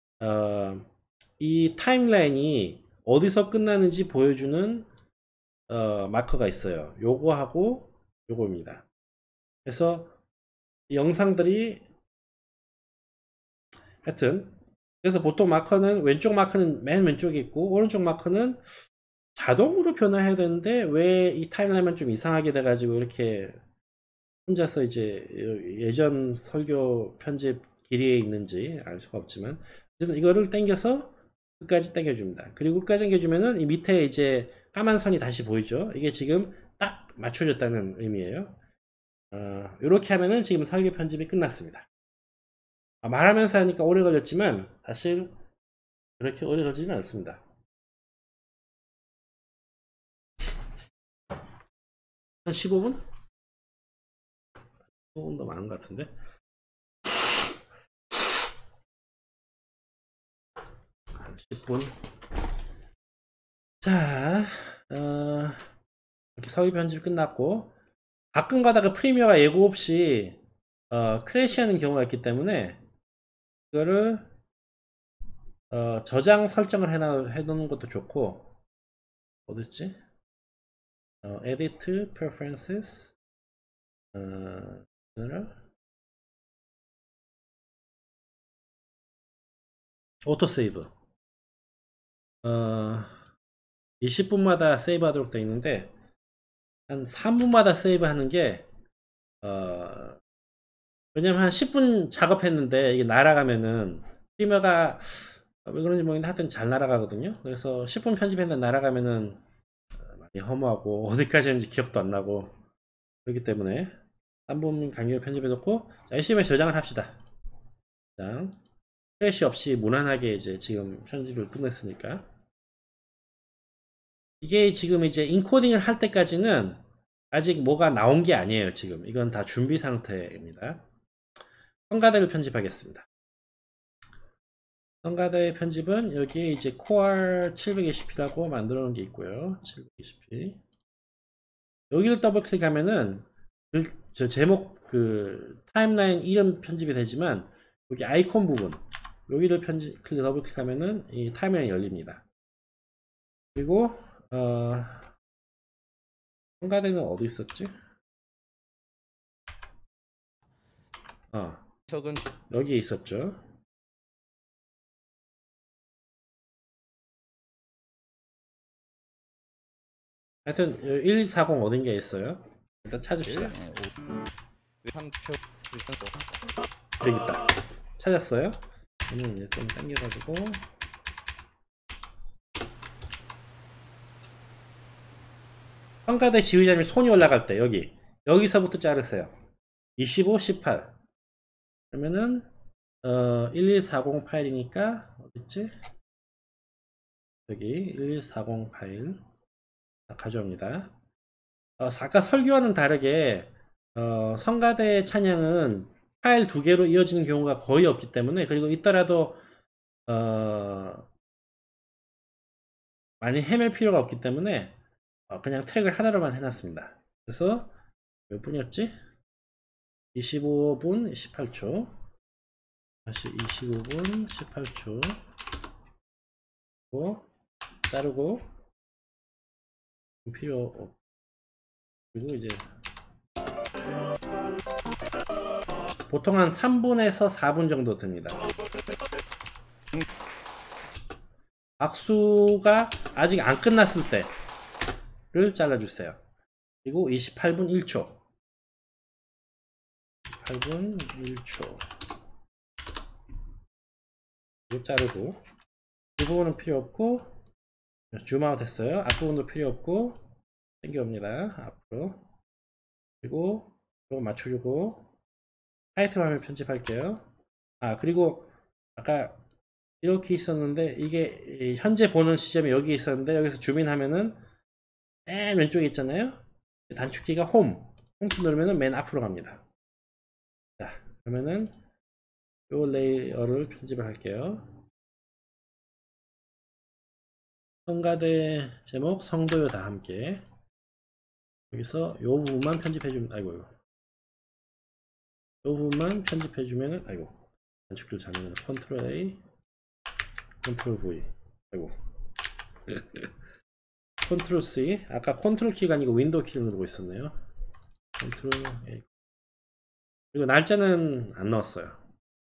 이 타임라인이 어디서 끝나는지 보여주는 마커가 있어요. 요거하고 요거입니다. 그래서 이 영상들이 하여튼 그래서 보통 마커는 왼쪽 마커는 맨 왼쪽에 있고 오른쪽 마커는 자동으로 변화해야 되는데 왜 이 타임라인만 좀 이상하게 돼가지고 이렇게 혼자서 이제 예전 설교 편집 길이에 있는지 알 수가 없지만 어쨌든 이거를 당겨서 끝까지 당겨줍니다. 그리고 끝까지 당겨주면은 이 밑에 이제 까만 선이 다시 보이죠. 이게 지금 딱 맞춰졌다는 의미예요. 이렇게 하면은 지금 설교 편집이 끝났습니다. 말하면서 하니까 오래 걸렸지만 사실 그렇게 오래 걸리지는 않습니다. 한 15분? 15분 더 많은 것 같은데. 한 10분. 자, 이렇게 설교 편집 끝났고 가끔 가다가 프리미어가 예고 없이 크래시하는 경우가 있기 때문에 이거를 저장 설정을 해놓는 것도 좋고 어딨지? Edit Preferences General Autosave 20분마다 세이브 하도록 되어 있는데 한 3분마다 세이브 하는 게 왜냐면 한 10분 작업했는데 이게 날아가면은 프리미어가 왜 그런지 모르겠는데 하여튼 잘 날아가거든요. 그래서 10분 편집했는데 날아가면은 많이 허무하고 어디까지 했는지 기억도 안 나고 그렇기 때문에 3분 간격을 편집해 놓고 열심히 저장을 합시다. 자, 크래시 없이 무난하게 이제 지금 편집을 끝냈으니까 이게 지금 이제 인코딩을 할 때까지는 아직 뭐가 나온 게 아니에요. 지금 이건 다 준비 상태입니다. 성가대를 편집하겠습니다. 성가대 편집은 여기에 이제 core 720p라고 만들어 놓은 게 있고요. 720p 여기를 더블 클릭하면은 저 제목 그 타임라인 이름 편집이 되지만 여기 아이콘 부분 여기를 더블 클릭하면은 이 타임라인이 열립니다. 그리고 성가대는 어디 있었지? 여기에 있었죠. 하여튼 1240 어딘가에 있어요. 일단 찾읍시다. 여기 있다. 찾았어요. 저는 이제 좀 당겨가지고 성가대 지휘자님이 손이 올라갈 때 여기서부터 자르세요. 25, 18 그러면은 1240 파일이니까 어딨지? 여기 1240 파일 가져옵니다. 아까 설교와는 다르게 성가대 찬양은 파일 2개로 이어지는 경우가 거의 없기 때문에 그리고 있더라도 많이 헤맬 필요가 없기 때문에 그냥 트랙을 하나로만 해놨습니다. 그래서 몇 분이었지? 25분 18초 다시 25분 18초 자르고 필요 없고 그리고 이제 보통 한 3분에서 4분 정도 듭니다. 악수가 아직 안 끝났을 때를 잘라주세요. 그리고 28분 1초 28분 1초 이거 자르고 이 부분은 필요 없고 줌아웃 했어요. 앞부분도 필요 없고 당겨옵니다. 앞으로 그리고 이거 맞춰주고 타이틀 화면 편집할게요. 그리고 아까 이렇게 있었는데 이게 현재 보는 시점이 여기 있었는데 여기서 줌인하면은 맨 왼쪽에 있잖아요. 단축키가 홈키 누르면은 맨 앞으로 갑니다. 자 그러면은 요 레이어를 편집을 할게요. 성가대 제목 성도요 다 함께 여기서 요 부분만 편집해 주면 아이고 부분만 편집해주면은, 아이고, 단축키를 잘못 컨트롤 A, 컨트롤 V, 아이고, 컨트롤 C. 아까 컨트롤 키가 아니고 윈도우 키를 누르고 있었네요. 컨트롤 A. 그리고 날짜는 안 넣었어요.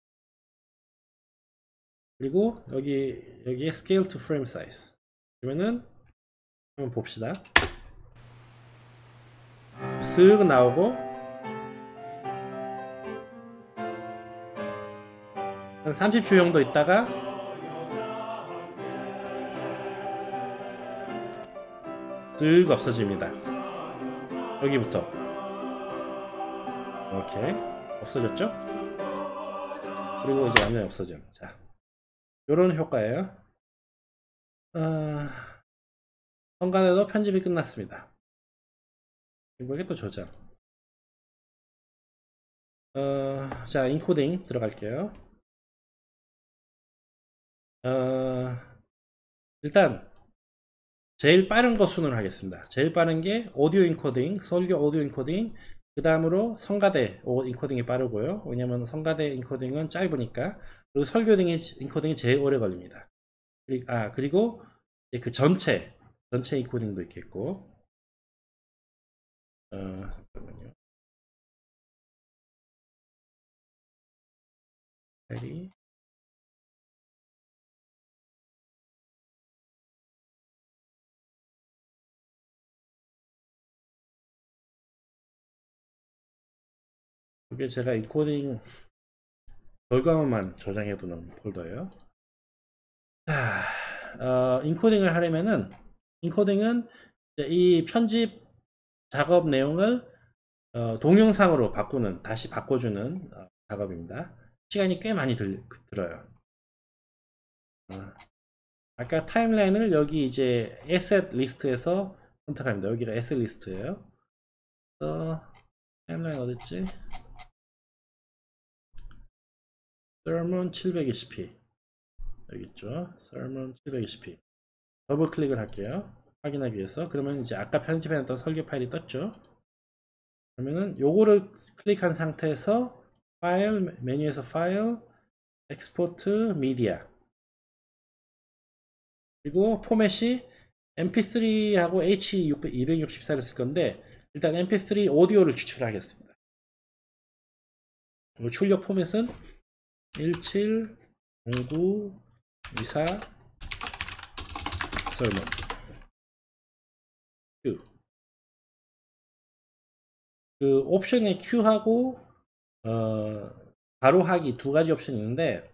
그리고 여기에 Scale to Frame Size. 그러면은 한번 봅시다. 쓱 나오고 한 30초 정도 있다가 쓱 없어집니다. 여기부터 이렇게 없어졌죠? 그리고 이제 완전히 없어져. 자, 요런 효과예요. 현관에도 편집이 끝났습니다. 이게 또 저장. 자, 인코딩 들어갈게요. 일단 제일 빠른 거 순으로 하겠습니다. 제일 빠른 게 오디오 인코딩, 설교 오디오 인코딩. 그 다음으로 성가대 인코딩이 빠르고요. 왜냐면 성가대 인코딩은 짧으니까. 그리고 설교 인코딩이 제일 오래 걸립니다. 그리고 그 전체 인코딩도 있겠고. 잠깐만요. 파일이 이게 제가 인코딩 결과만 저장해 두는 폴더예요. 자, 인코딩을 하려면은 인코딩은 이 편집 작업 내용을 동영상으로 다시 바꿔주는 작업입니다. 시간이 꽤 많이 들어요. 아까 타임라인을 여기 이제 에셋 리스트에서 선택합니다. 여기가 에셋 리스트예요. 타임라인 어딨지? sermon 720p 여기 있죠. sermon 720p 더블 클릭을 할게요. 확인하기 위해서. 그러면 이제 아까 편집해놨던 설교 파일이 떴죠. 그러면은 요거를 클릭한 상태에서 파일 메뉴에서 파일 엑스포트 미디어 그리고 포맷이 mp3하고 H264를 쓸 건데 일단 mp3 오디오를 추출하겠습니다. 그리고 출력 포맷은 170924 설문 Q. 그 옵션에 Q하고 바로 하기 두 가지 옵션이 있는데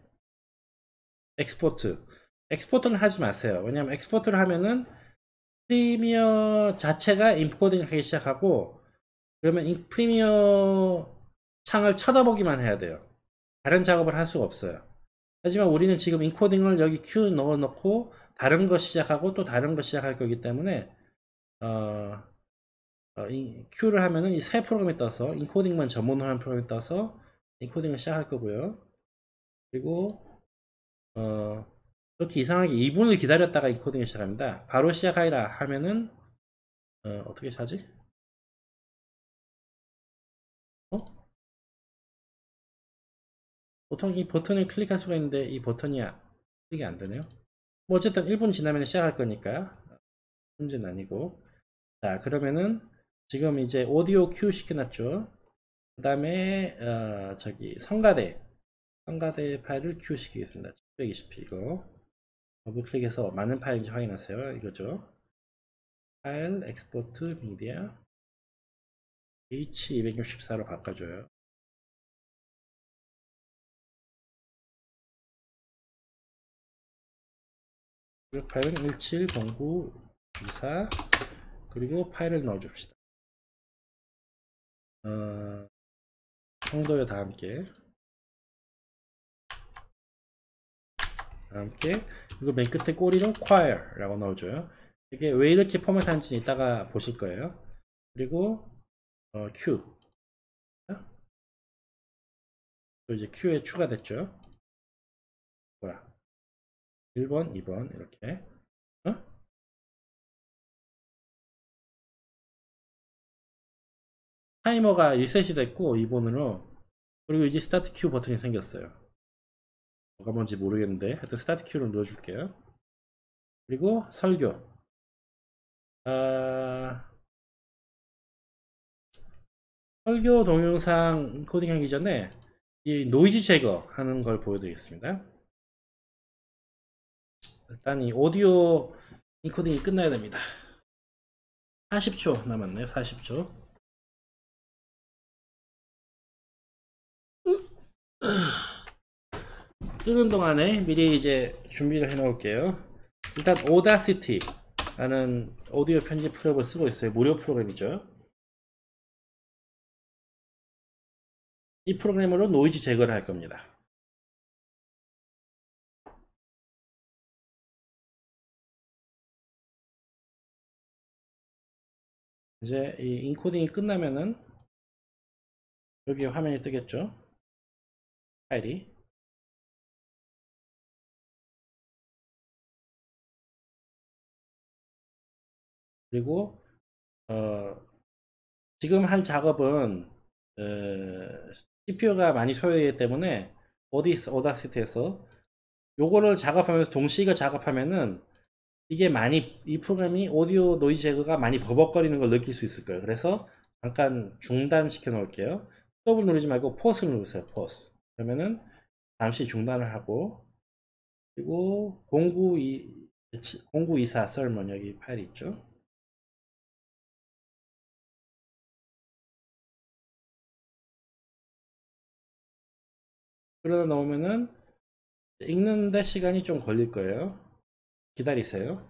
엑스포트는 하지 마세요. 왜냐면 엑스포트를 하면은 프리미어 자체가 인코딩을 하기 시작하고 그러면 프리미어 창을 쳐다보기만 해야 돼요. 다른 작업을 할 수가 없어요. 하지만 우리는 지금 인코딩을 여기 Q 넣어놓고 다른 거 시작하고 또 다른 거 시작할 거기 때문에 이 Q를 하면은 이 새 프로그램이 떠서 인코딩만 전문으로 하는 프로그램이 떠서 인코딩을 시작할 거고요. 그리고 이렇게 이상하게 2분을 기다렸다가 인코딩을 시작합니다. 바로 시작하라 하면은 어떻게 하지? 보통 이 버튼을 클릭할 수가 있는데 이 버튼이 클릭이 안 되네요. 뭐 어쨌든 1분 지나면 시작할 거니까 문제는 아니고. 자, 그러면은 지금 이제 오디오 큐 시켜놨죠. 그 다음에 저기 성가대 파일을 큐 시키겠습니다. 720p 이거 더블 클릭해서 많은 파일인지 확인하세요. 이거죠. 파일 엑스포트 미디어 H264로 바꿔줘요. 파일은 170924 그리고 파일을 넣어줍시다. 성도요 다 함께 그리고 맨 끝에 꼬리는 choir라고 넣어줘요. 이게 왜 이렇게 포맷한지 이따가 보실 거예요. 그리고 Q 또 이제 Q에 추가됐죠. 뭐야 1번 2번 이렇게 타이머가 리셋이 됐고 2번으로 그리고 이제 스타트 큐 버튼이 생겼어요. 뭐가 뭔지 모르겠는데 하여튼 스타트 큐를 눌러줄게요. 그리고 설교. 설교 동영상 코딩하기 전에 이 노이즈 제거하는 걸 보여드리겠습니다. 일단 이 오디오 인코딩이 끝나야 됩니다. 40초 남았네요. 40초. 뜨는 동안에 미리 이제 준비를 해 놓을게요. 일단 오다시티라는 오디오 편집 프로그램을 쓰고 있어요. 무료 프로그램이죠. 이 프로그램으로 노이즈 제거를 할 겁니다. 이제 이 인코딩이 끝나면은 여기 화면이 뜨겠죠. 파일이. 그리고 지금 할 작업은 CPU가 많이 소요되기 때문에 오다시티에서 요거를 작업하면서 동시에 이거 작업하면은 이게 많이 이 프로그램이 오디오 노이즈 제거가 많이 버벅거리는 걸 느낄 수 있을 거예요. 그래서 잠깐 중단시켜 놓을게요. 스톱을 누르지 말고 포스를 누르세요. 포스. 그러면은 잠시 중단을 하고, 그리고 0924 설문 여기 파일이 있죠. 그러다 놓으면은 읽는데 시간이 좀 걸릴 거예요. 기다리세요.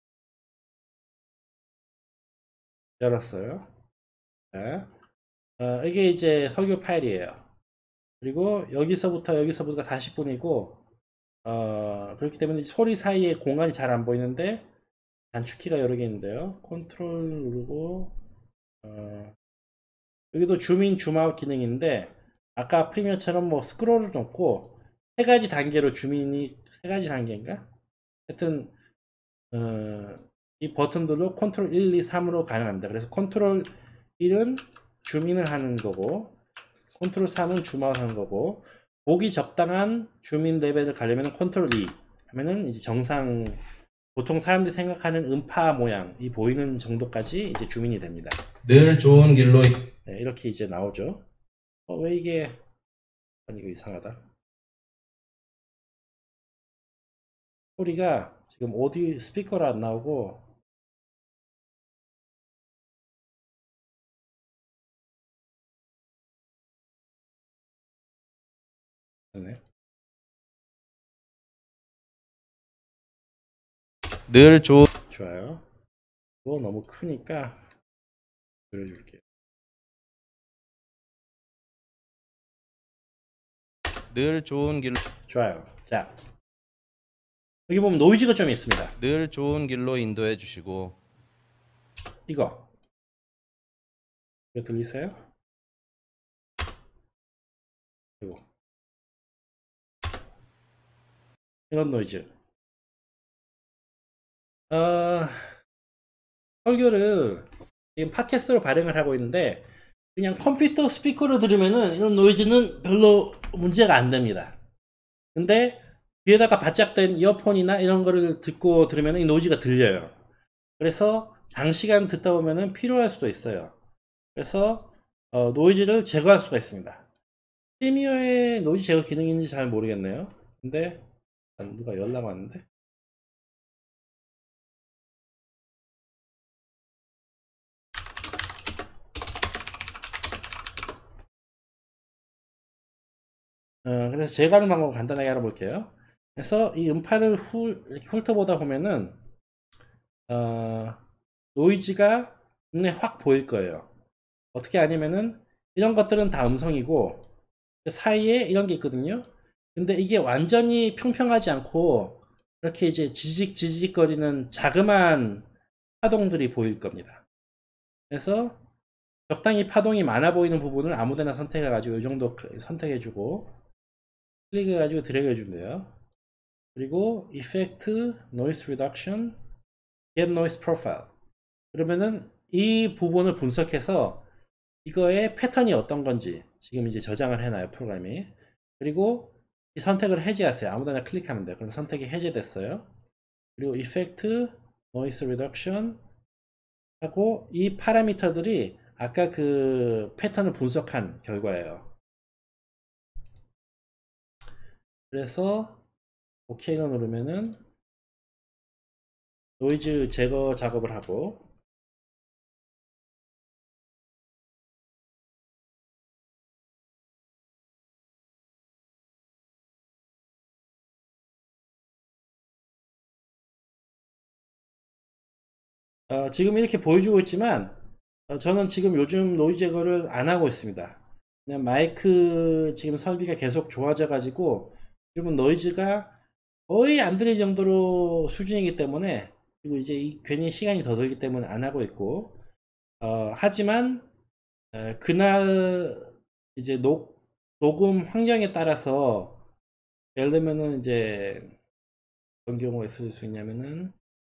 열었어요. 자, 이게 이제 설교 파일이에요. 그리고 여기서부터가 40분이고 그렇기 때문에 소리 사이에 공간이 잘 안 보이는데 단축키가 여러 개 있는데요. 컨트롤 누르고 여기도 줌인 줌아웃 기능인데 아까 프리미어처럼 뭐 스크롤을 놓고 세 가지 단계로 줌인이 세 가지 단계인가? 하여튼 이 버튼들로 컨트롤 1, 2, 3으로 가능합니다. 그래서 컨트롤 1은 줌인을 하는 거고 컨트롤 3은 줌아웃 하는 거고 보기 적당한 줌인 레벨을 가려면 컨트롤 2 하면은 이제 정상 보통 사람들이 생각하는 음파 모양이 보이는 정도까지 이제 줌인이 됩니다. 늘 좋은 길로 네, 이렇게 이제 나오죠. 왜 이게 아니 이거 이상하다. 소리가 지금 오디오 스피커로 안 나오고 네. 늘 좋은 좋아요. 이거 너무 크니까 줄여줄게요. 늘 좋은 길로 좋아요. 자, 여기 보면 노이즈가 좀 있습니다. 늘 좋은 길로 인도해 주시고 이거 들리세요? 그리고 이런 노이즈. 설교를 지금 팟캐스트로 발행을 하고 있는데 그냥 컴퓨터 스피커로 들으면은 이런 노이즈는 별로 문제가 안 됩니다. 근데 귀에다가 바짝된 이어폰이나 이런 거를 듣고 들으면 이 노이즈가 들려요. 그래서 장시간 듣다 보면은 필요할 수도 있어요. 그래서 노이즈를 제거할 수가 있습니다. 프리미어에 노이즈 제거 기능이 있는지 잘 모르겠네요. 근데 누가 연락 왔는데? 그래서 제거하는 방법을 간단하게 알아볼게요. 그래서 이 음파를 이렇게 훑어보다 보면은 노이즈가 눈에 확 보일 거예요. 어떻게 아니면은 이런 것들은 다 음성이고 그 사이에 이런 게 있거든요. 근데 이게 완전히 평평하지 않고 이렇게 이제 지직지직거리는 자그마한 파동들이 보일 겁니다. 그래서 적당히 파동이 많아 보이는 부분을 아무데나 선택해 가지고 이 정도 선택해 주고 클릭해 가지고 드래그 해 주면 돼요. 그리고 Effect, Noise Reduction, Get Noise Profile. 그러면은 이 부분을 분석해서 이거의 패턴이 어떤 건지 지금 이제 저장을 해놔요, 프로그램이. 그리고 이 선택을 해제하세요. 아무데나 클릭하면 돼요. 그럼 선택이 해제됐어요. 그리고 Effect, Noise Reduction 하고 이 파라미터들이 아까 그 패턴을 분석한 결과예요. 그래서 OK를 누르면은 노이즈 제거 작업을 하고 지금 이렇게 보여주고 있지만 저는 지금 요즘 노이즈 제거를 안 하고 있습니다. 그냥 마이크 지금 설비가 계속 좋아져 가지고 요즘은 노이즈가 거의 안 들릴 정도로 수준이기 때문에, 그리고 이제 괜히 시간이 더 들기 때문에 안 하고 있고, 하지만 그날 이제 녹음 환경에 따라서 예를 들면은 이제 어떤 경우가 있을 수 있냐면은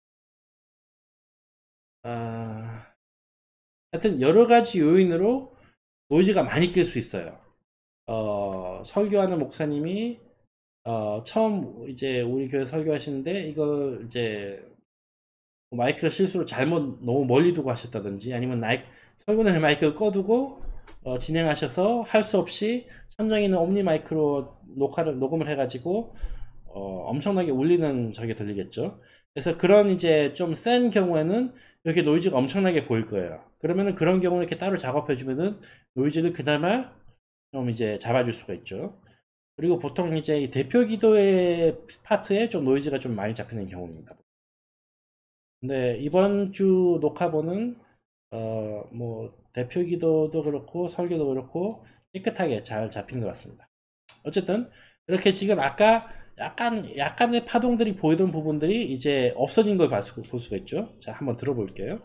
하여튼 여러 가지 요인으로 노이즈가 많이 낄 수 있어요. 설교하는 목사님이 처음 이제 우리 교회 설교하시는데 이걸 이제 마이크를 실수로 잘못 너무 멀리 두고 하셨다든지, 아니면 설교는 마이크를 꺼두고 진행하셔서 할 수 없이 천장에 있는 옴니 마이크로 녹음을 해가지고 엄청나게 울리는 저게 들리겠죠. 그래서 그런 이제 좀 센 경우에는 이렇게 노이즈가 엄청나게 보일 거예요. 그러면은 그런 경우는 이렇게 따로 작업해주면은 노이즈를 그나마 좀 이제 잡아줄 수가 있죠. 그리고 보통 이제 이 대표 기도의 파트에 좀 노이즈가 좀 많이 잡히는 경우입니다. 근데 이번 주 녹화본은 뭐 대표 기도도 그렇고 설교도 그렇고 깨끗하게 잘 잡힌 것 같습니다. 어쨌든 이렇게 지금 아까 약간의 파동들이 보이던 부분들이 이제 없어진 걸 볼 수가 있죠. 자, 한번 들어볼게요.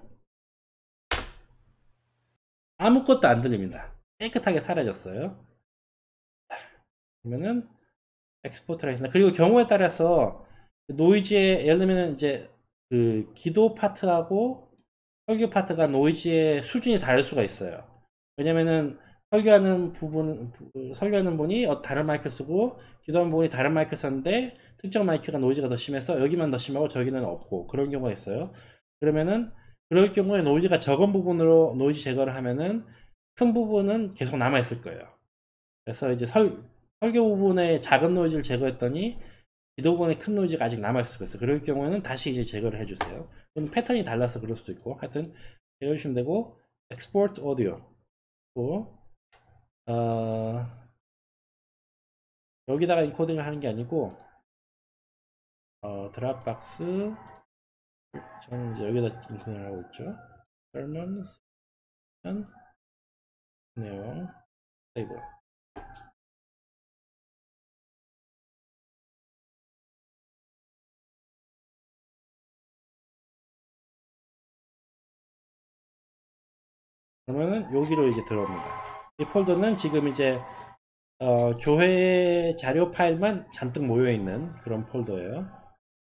아무것도 안 들립니다. 깨끗하게 사라졌어요. 그러면은 엑스포트를 하겠습니다. 그리고 경우에 따라서 노이즈의, 예를 들면 이제 그 기도 파트하고 설교 파트가 노이즈의 수준이 다를 수가 있어요. 왜냐면은 설교하는 분이 다른 마이크 쓰고 기도하는 분이 다른 마이크 썼는데 특정 마이크가 노이즈가 더 심해서 여기만 더 심하고 저기는 없고 그런 경우가 있어요. 그러면은 그럴 경우에 노이즈가 적은 부분으로 노이즈 제거를 하면은 큰 부분은 계속 남아 있을 거예요. 그래서 이제 설교 부분의 작은 노이즈를 제거했더니 기도 부분의 큰 노이즈가 아직 남아있을 수가 있어요. 그럴 경우에는 다시 이제 제거를 해주세요. 그럼 패턴이 달라서 그럴 수도 있고, 하여튼 제거해주시면 되고, Export Audio 또 여기다가 인코딩을 하는 게 아니고 드랍박스, 저는 이제 여기다 인코딩을 하고 있죠. Sermons, 내용, 세이브. 그러면은 여기로 이제 들어옵니다. 이 폴더는 지금 이제 교회 자료 파일만 잔뜩 모여 있는 그런 폴더예요.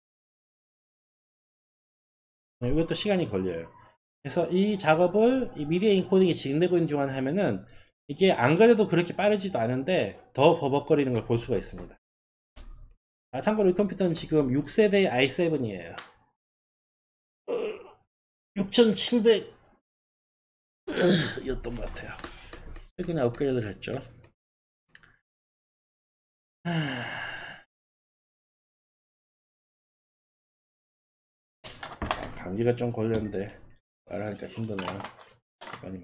이것도 시간이 걸려요. 그래서 이 작업을 이 미디어 인코딩이 진행되고 있는 동안 하면은 이게 안 그래도 그렇게 빠르지도 않은데 더 버벅거리는 걸 볼 수가 있습니다. 참고로 이 컴퓨터는 지금 6세대 i7이에요. 6700 였던 것 같아요. 최근에 업그레이드를 했죠. 감기가 좀 걸렸는데 말하니까 힘드네요. 많이.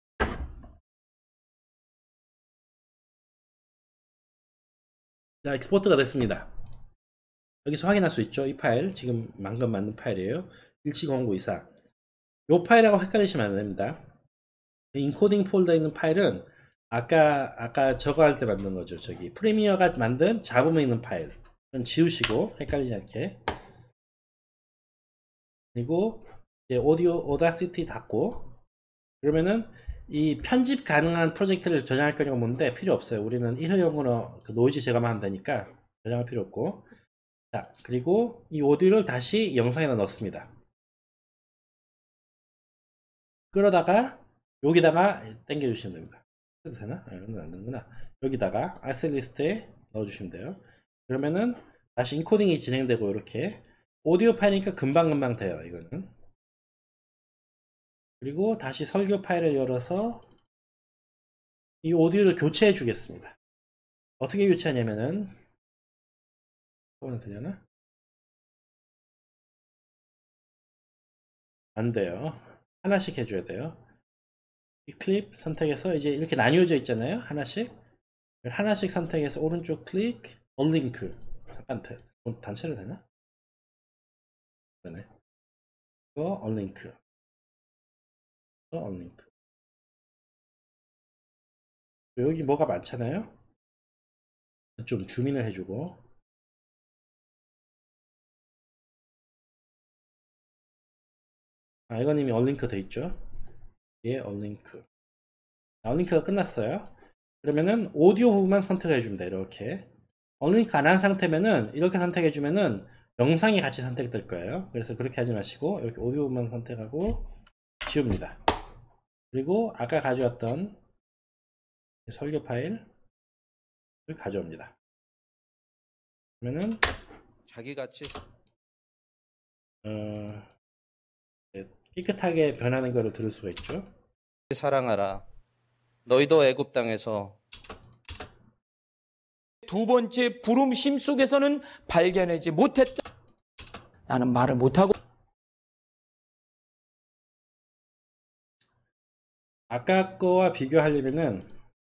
자, 엑스포트가 됐습니다. 여기서 확인할 수 있죠. 이 파일 지금 방금 만든 파일이에요. 170924. 이 파일하고 헷갈리시면 안 됩니다. 인코딩 폴더에 있는 파일은 아까 저거 할 때 만든 거죠. 저기 프리미어가 만든 잡음에 있는 파일. 그건 지우시고 헷갈리지 않게. 그리고 이제 오다시티 닫고, 그러면은 이 편집 가능한 프로젝트를 저장할 거냐고 묻는데 필요 없어요. 우리는 일회용으로 그 노이즈 제거만 하면 되니까 저장할 필요 없고. 자, 그리고 이 오디오를 다시 영상에다 넣습니다. 그러다가 여기다가 당겨 주시면 됩니다. 해도 되나? 아, 이건 안 되는구나. 여기다가 아셋 리스트에 넣어주시면 돼요. 그러면은 다시 인코딩이 진행되고 이렇게 오디오 파일이니까 금방금방 돼요. 이거는. 그리고 다시 설교 파일을 열어서 이 오디오를 교체해 주겠습니다. 어떻게 교체하냐면은 소리는 되려나? 안 돼요. 하나씩 해줘야 돼요. 이 클립 선택해서 이제 이렇게 나뉘어져 있잖아요. 하나씩 선택해서 오른쪽 클릭, 언링크. 잠깐 단체로 되나? 되네. 이거 언링크. 언링크. 여기 뭐가 많잖아요. 좀 줌인을 해주고. 아, 이건 이미 언링크 돼 있죠. 예, 언링크. 언링크가 끝났어요. 그러면은 오디오 부분만 선택해 줍니다. 이렇게. 언링크 안 한 상태면은 이렇게 선택해 주면은 영상이 같이 선택될 거예요. 그래서 그렇게 하지 마시고 이렇게 오디오 부분만 선택하고 지웁니다. 그리고 아까 가져왔던 설교 파일을 가져옵니다. 그러면은 자기같이 깨끗하게 변하는 것을 들을 수가 있죠. 사랑하라. 너희도 애굽 땅에서 두 번째 부름심 속에서는 발견하지 못했다. 나는 말을 못하고 아까 거와 비교하려면은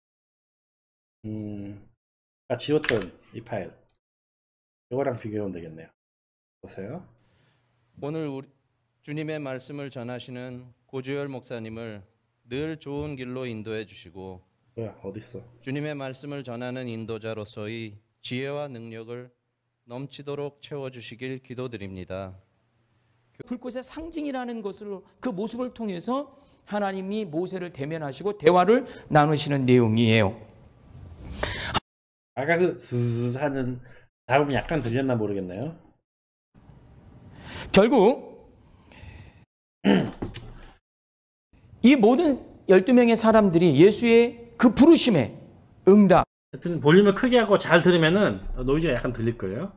아까 지웠던 이 파일 이거랑 비교하면 되겠네요. 보세요. 오늘 주님의 말씀을 전하시는 고주열 목사님을 늘 좋은 길로 인도해 주시고 뭐야 어딨어? 주님의 말씀을 전하는 인도자로서의 지혜와 능력을 넘치도록 채워주시길 기도드립니다. 불꽃의 상징이라는 것을 그 모습을 통해서 하나님이 모세를 대면하시고 대화를 나누시는 내용이에요. 아까 그 스스 하는 작업이 약간 들렸나 모르겠네요. 결국 이 모든 12명의 사람들이 예수의 그 부르심에 응답. 하여튼 볼륨을 크게 하고 잘 들으면은 노이즈가 약간 들릴 거예요.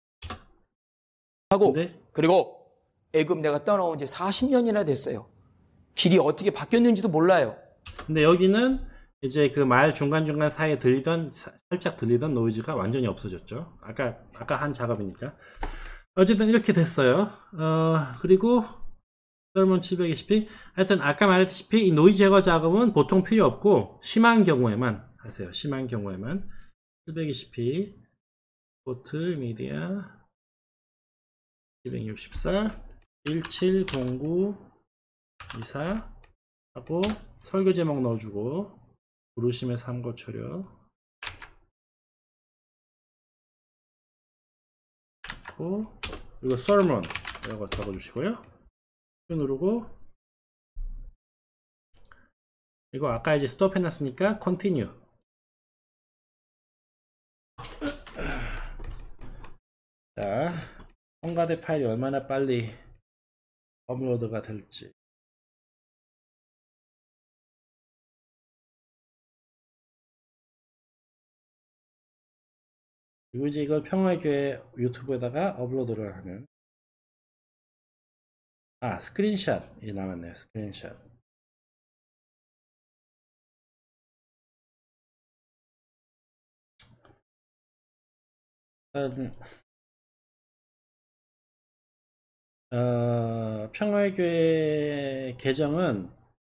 하고 근데 그리고 애굽 내가 떠나온 지 40년이나 됐어요. 길이 어떻게 바뀌었는지도 몰라요. 근데 여기는 이제 그 말 중간중간 사이에 살짝 들리던 노이즈가 완전히 없어졌죠. 아까 한 작업이니까. 어쨌든 이렇게 됐어요. 그리고 설문 720p. 하여튼 아까 말했다시피 이 노이즈 제거 작업은 보통 필요 없고 심한 경우에만 하세요. 심한 경우에만 720p 포트 미디어 264 1709 24 하고 설교 제목 넣어주고 부르심의 삼고초려 그리고 sermon 이거 적어주시고요. 누르고 이거 아까 이제 스톱 해놨으니까 continue. 자, 헝가대 파일이 얼마나 빨리 업로드가 될지. 그리고 이제 이걸 평화교회 유튜브에다가 업로드를 하면 스크린샷이 남았네요. 스크린샷. 평화교회 계정은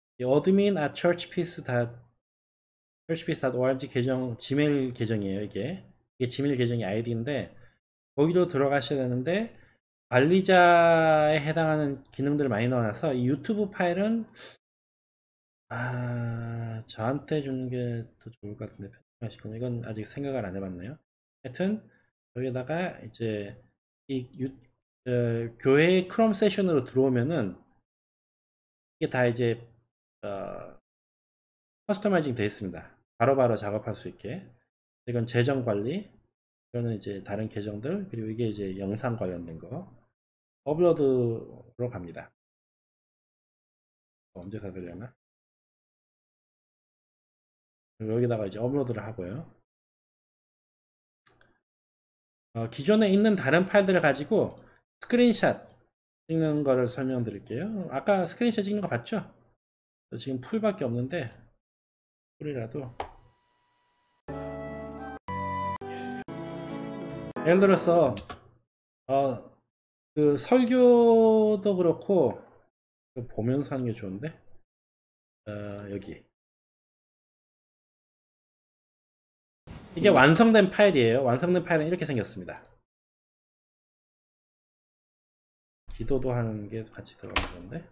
admin@churchpeace.org 계정, 지메일 계정이에요. 이게 지메일 계정이 아이디인데 거기로 들어가셔야 되는데 관리자에 해당하는 기능들을 많이 넣어놔서 이 유튜브 파일은 저한테 주는 게 더 좋을 것 같은데 편하시군. 이건 아직 생각을 안 해봤네요. 하여튼 여기다가 이제 교회 크롬 세션으로 들어오면은 이게 다 이제 커스터마이징 되어 있습니다. 바로바로 작업할 수 있게. 이건 재정 관리, 이거는 이제 다른 계정들, 그리고 이게 이제 영상 관련된 거 업로드로 갑니다. 언제 다 되려나? 여기다가 이제 업로드를 하고요. 기존에 있는 다른 파일들을 가지고 스크린샷 찍는 거를 설명드릴게요. 아까 스크린샷 찍는 거 봤죠? 지금 풀밖에 없는데 풀이라도 예를 들어서 그 설교도 그렇고 보면서 하는 게 좋은데 여기 이게 완성된 파일이에요. 완성된 파일은 이렇게 생겼습니다. 기도도 하는 게 같이 들어가는 건데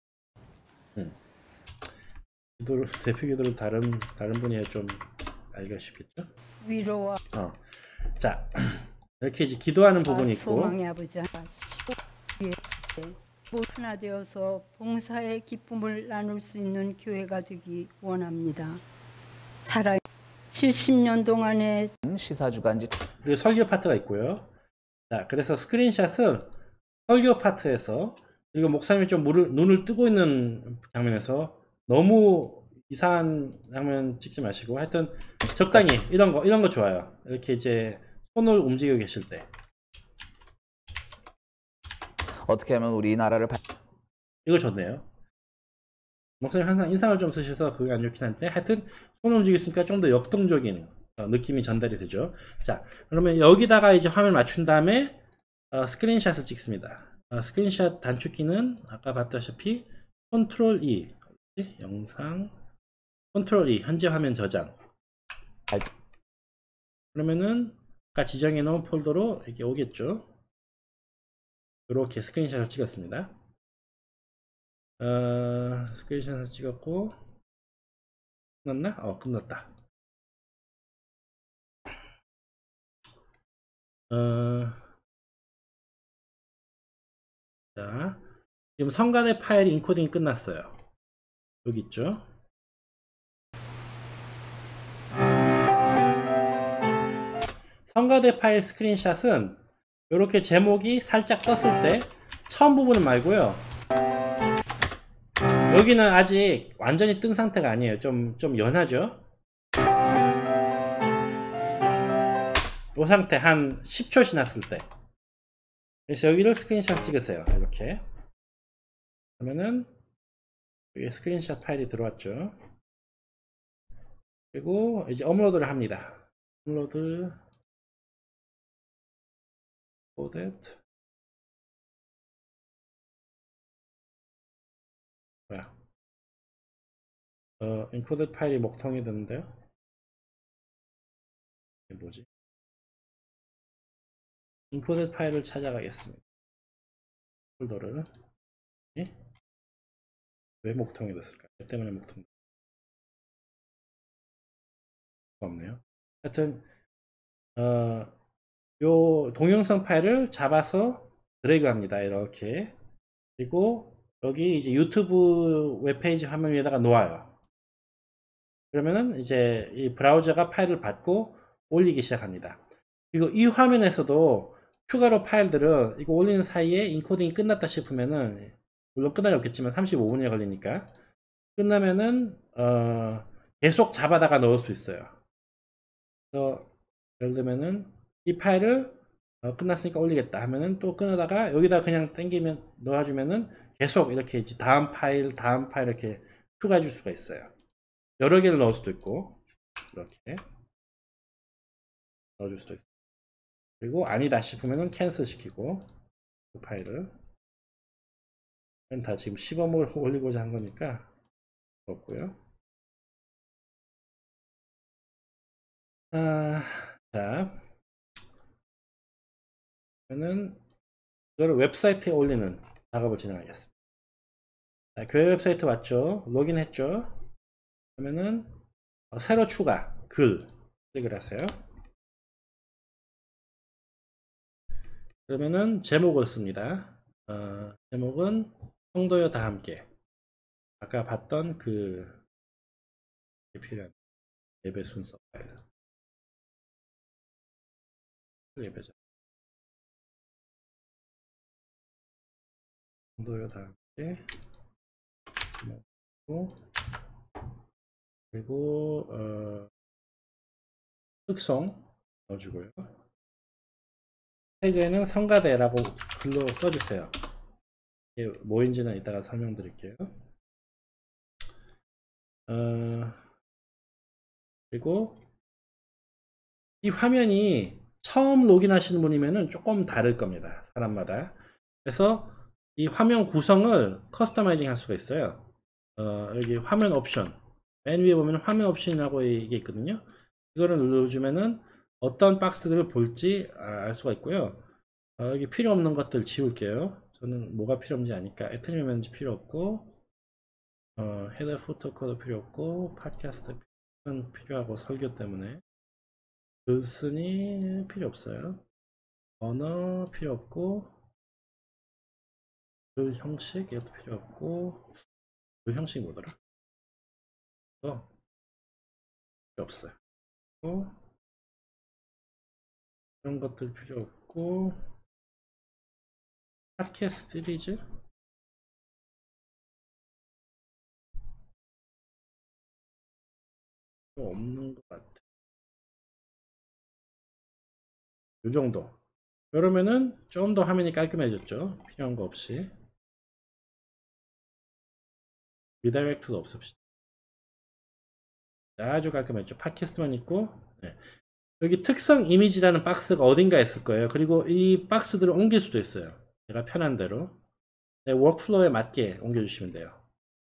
기도를 대표 기도를 다른 분이 좀 알기가 쉽겠죠? 위로와 자 이렇게 이제 기도하는 부분이 있고 소망의 아버지 하나 되어서 봉사의 기쁨을 나눌 수 있는 교회가 되기 원합니다. 살아 70년 동안의 시사주간지 그리고 설교 파트가 있고요. 자, 그래서 스크린샷은 설교 파트에서 그리고 목사님이 좀 눈을 뜨고 있는 장면에서 너무 이상한 장면 찍지 마시고 하여튼 적당히 이런 거 좋아요. 이렇게 이제 손을 움직이고 계실 때 어떻게 하면 우리나라를 이거 좋네요. 목사님 항상 인상을 좀 쓰셔서 그게 안 좋긴 한데 하여튼 손을 움직였으니까 좀 더 역동적인 느낌이 전달이 되죠. 자, 그러면 여기다가 이제 화면 맞춘 다음에 스크린샷을 찍습니다. 스크린샷 단축키는 아까 봤다시피 컨트롤 E 영상 컨트롤 E 현재 화면 저장. 그러면은 아까 지정해 놓은 폴더로 이렇게 오겠죠. 이렇게 스크린샷을 찍었습니다. 스크린샷을 찍었고 끝났나? 끝났다. 자, 지금 성간의 파일 인코딩이 끝났어요. 여기 있죠. 성가대 파일 스크린샷은 이렇게 제목이 살짝 떴을 때 처음 부분은 말고요. 여기는 아직 완전히 뜬 상태가 아니에요. 좀 연하죠. 이 상태 한 10초 지났을 때. 그래서 여기를 스크린샷 찍으세요. 이렇게. 그러면은 여기 스크린샷 파일이 들어왔죠. 그리고 이제 업로드를 합니다. 업로드 that 뭐야? encoded 파일이 목통이 되는데요. 이게 뭐지? encoded 파일을 찾아가겠습니다. 폴더를 왜 목통이 됐을까? 왜 때문에 목통 없네요. 하여튼 요 동영상 파일을 잡아서 드래그 합니다. 이렇게. 그리고 여기 이제 유튜브 웹페이지 화면 위에다가 놓아요. 그러면은 이제 이 브라우저가 파일을 받고 올리기 시작합니다. 그리고 이 화면에서도 추가로 파일들을 이거 올리는 사이에 인코딩이 끝났다 싶으면은 물론 끝날이 없겠지만 35분이 걸리니까 끝나면은 계속 잡아다가 넣을 수 있어요. 그래서 예를 들면은 이 파일을 끝났으니까 올리겠다 하면은 또 끊어다가 여기다 그냥 당기면 넣어주면은 계속 이렇게 이제 다음 파일 이렇게 추가해 줄 수가 있어요. 여러 개를 넣을 수도 있고 이렇게 넣어줄 수도 있어요. 그리고 아니다 싶으면은 캔슬 시키고 그 파일을 다 지금 시범을 올리고자 한 거니까 그렇고요. 자, 그러면은 이거를 웹사이트에 올리는 작업을 진행하겠습니다. 자, 교회 웹사이트 왔죠? 로그인 했죠? 그러면은 새로 추가 글 클릭을 하세요. 그러면은 제목을 씁니다. 제목은 성도여 다 함께. 아까 봤던 그 필요한 예배 순서 파일. 예배자. 성도여 다 함께. 그리고 특성 넣어주고요. 태그에는 성가대라고 글로 써주세요. 이게 뭐인지는 이따가 설명드릴게요. 그리고 이 화면이 처음 로그인하시는 분이면은 조금 다를 겁니다. 사람마다. 그래서 이 화면 구성을 커스터마이징 할 수가 있어요. 여기 화면 옵션, 맨 위에 보면 화면 옵션이라고 이게 있거든요. 이거를 눌러주면은 어떤 박스들을 볼지 알 수가 있고요. 여기 필요 없는 것들 지울게요. 저는 뭐가 필요 없는지 아니까 에테리움 매니지 필요 없고, 헤더 포토 코드 필요 없고, 팟캐스트 필요하고, 설교 때문에 글쓴이 필요 없어요. 언어 필요 없고, 글 형식 이것도 필요 없고, 글 형식이 뭐더라? 필요 없어요. 이런 것들 필요 없고, 팟캐스트 시리즈 없는 것 같아. 이 정도. 그러면은 좀 더 화면이 깔끔해졌죠. 필요한 거 없이. 리다이렉트도 없읍시다. 아주 깔끔했죠. 팟캐스트만 있고, 네. 여기 특성 이미지라는 박스가 어딘가에 있을 거예요. 그리고 이 박스들을 옮길 수도 있어요. 제가 편한 대로. 네, 워크플로우에 맞게 옮겨주시면 돼요.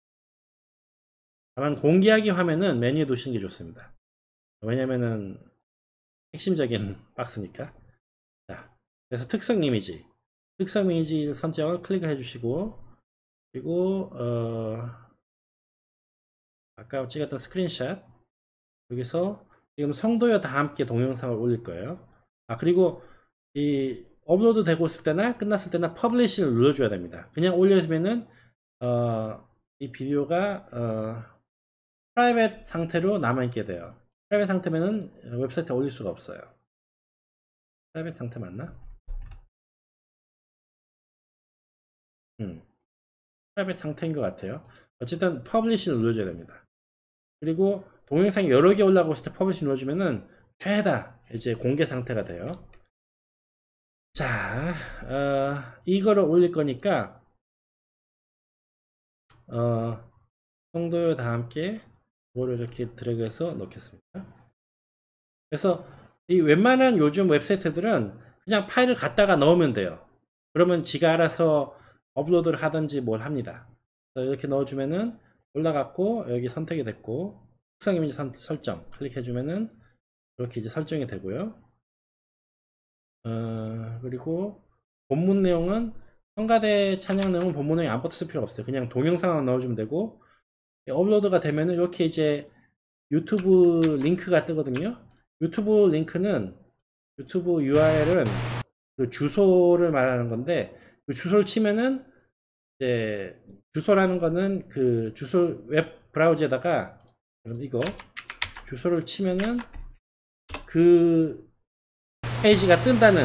다만 공개하기 화면은 메뉴에 두시는 게 좋습니다. 왜냐면은 핵심적인 박스니까. 자, 그래서 특성 이미지 선정을 클릭해 주시고, 그리고 아까 찍었던 스크린샷, 여기서 지금 성도여 다 함께 동영상을 올릴 거예요. 그리고 이 업로드 되고 있을 때나 끝났을 때나 퍼블리시를 눌러줘야 됩니다. 그냥 올려주면은 이 비디오가 프라이빗 상태로 남아있게 돼요. 프라이빗 상태면은 웹사이트에 올릴 수가 없어요. 프라이빗 상태 맞나? 프라이빗 상태인 것 같아요. 어쨌든 퍼블리시를 눌러줘야 됩니다. 그리고 동영상이 여러 개 올라가고 있을 때 퍼블리시 눌러주면은 죄다 이제 공개 상태가 돼요. 자, 이거를 올릴 거니까 성도여 다 함께 이거를 이렇게 드래그해서 넣겠습니다. 그래서 이 웬만한 요즘 웹사이트들은 그냥 파일을 갖다가 넣으면 돼요. 그러면 지가 알아서 업로드를 하든지 뭘 합니다. 그래서 이렇게 넣어주면은 올라갔고, 여기 선택이 됐고, 특성 이미지 설정 클릭해주면은 이렇게 이제 설정이 되고요. 그리고 본문 내용은 성가대 찬양 내용은 본문 내용이 아무것도 쓸 필요 없어요. 그냥 동영상을 넣어주면 되고, 업로드가 되면은 이렇게 이제 유튜브 링크가 뜨거든요. 유튜브 링크는, 유튜브 URL은 그 주소를 말하는 건데, 그 주소를 치면은 이제 주소라는 거는 그 주소 웹 브라우저에다가 이거 주소를 치면은 그 페이지가 뜨는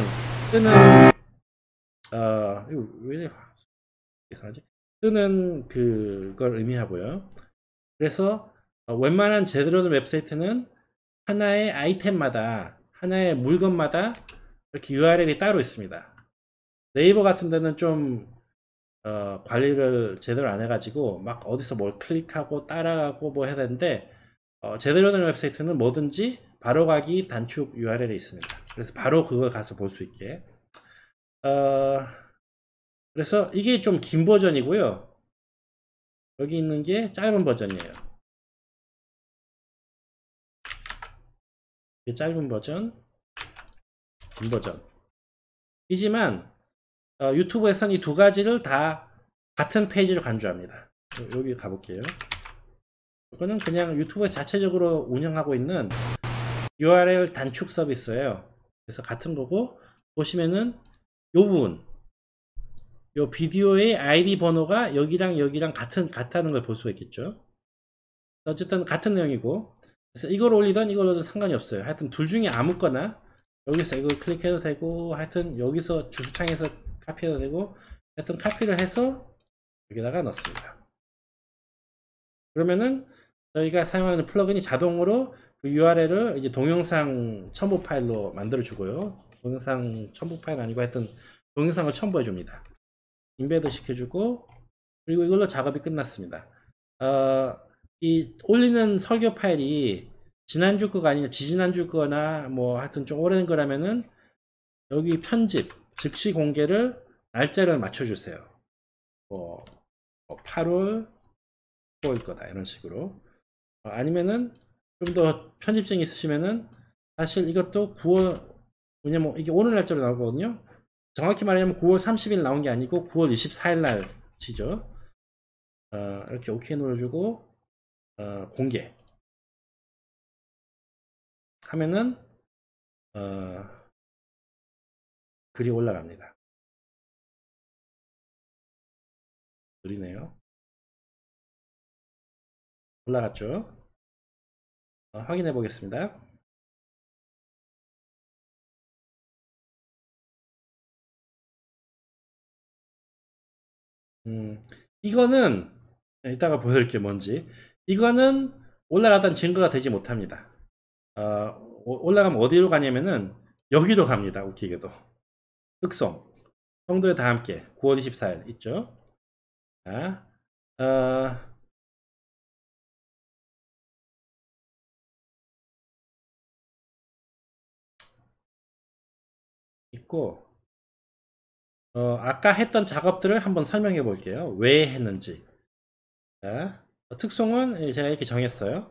이거 왜 이상하지? 뜨는 그걸 의미하고요. 그래서 웬만한 제대로 된 웹사이트는 하나의 아이템마다, 하나의 물건마다 이렇게 URL이 따로 있습니다. 네이버 같은 데는 좀 관리를 제대로 안 해가지고 막 어디서 뭘 클릭하고 따라가고 뭐 해야 되는데, 제대로 된 웹사이트는 뭐든지 바로가기 단축 URL이 있습니다. 그래서 바로 그걸 가서 볼 수 있게. 그래서 이게 좀 긴 버전이고요. 여기 있는 게 짧은 버전이에요. 이게 짧은 버전, 긴 버전 이지만 유튜브에서는 이 두 가지를 다 같은 페이지로 간주합니다. 여기 가볼게요. 이거는 그냥 유튜브 자체적으로 운영하고 있는 URL 단축 서비스예요. 그래서 같은 거고, 보시면은 요 부분, 요 비디오의 ID 번호가 여기랑 여기랑 같다는 걸 볼 수가 있겠죠. 어쨌든 같은 내용이고, 그래서 이걸 올리든 이걸 올려도 상관이 없어요. 하여튼 둘 중에 아무거나 여기서 이걸 클릭해도 되고, 하여튼 여기서 주소창에서 카피해도 되고, 하여튼 카피를 해서 여기다가 넣습니다. 그러면은 저희가 사용하는 플러그인이 자동으로 그 URL을 이제 동영상 첨부 파일로 만들어 주고요. 동영상 첨부 파일 아니고 하여튼 동영상을 첨부해 줍니다. 인베드 시켜주고, 그리고 이걸로 작업이 끝났습니다. 이 올리는 설교 파일이 지난주 거가 아니라 지지난주 거나 뭐 하여튼 좀 오래된 거라면은 여기 편집, 즉시 공개를 날짜를 맞춰주세요. 뭐 8월 9일 거다 이런 식으로. 아니면은 좀 더 편집증이 있으시면은 사실 이것도 9월, 왜냐면 이게 오늘 날짜로 나오거든요. 정확히 말하면 9월 30일 나온 게 아니고 9월 24일 날 치죠. 이렇게 OK 눌러주고 공개 하면은 글이 올라갑니다. 느리네요. 올라갔죠? 확인해 보겠습니다. 이거는 이따가 보여드릴게요. 뭔지. 이거는 올라가던 증거가 되지 못합니다. 올라가면 어디로 가냐면은 여기로 갑니다. 웃기게도. 흑송 성도에 다 함께 9월 24일 있죠. 자, 있고, 아까 했던 작업들을 한번 설명해 볼게요. 왜 했는지. 자, 특송은 제가 이렇게 정했어요.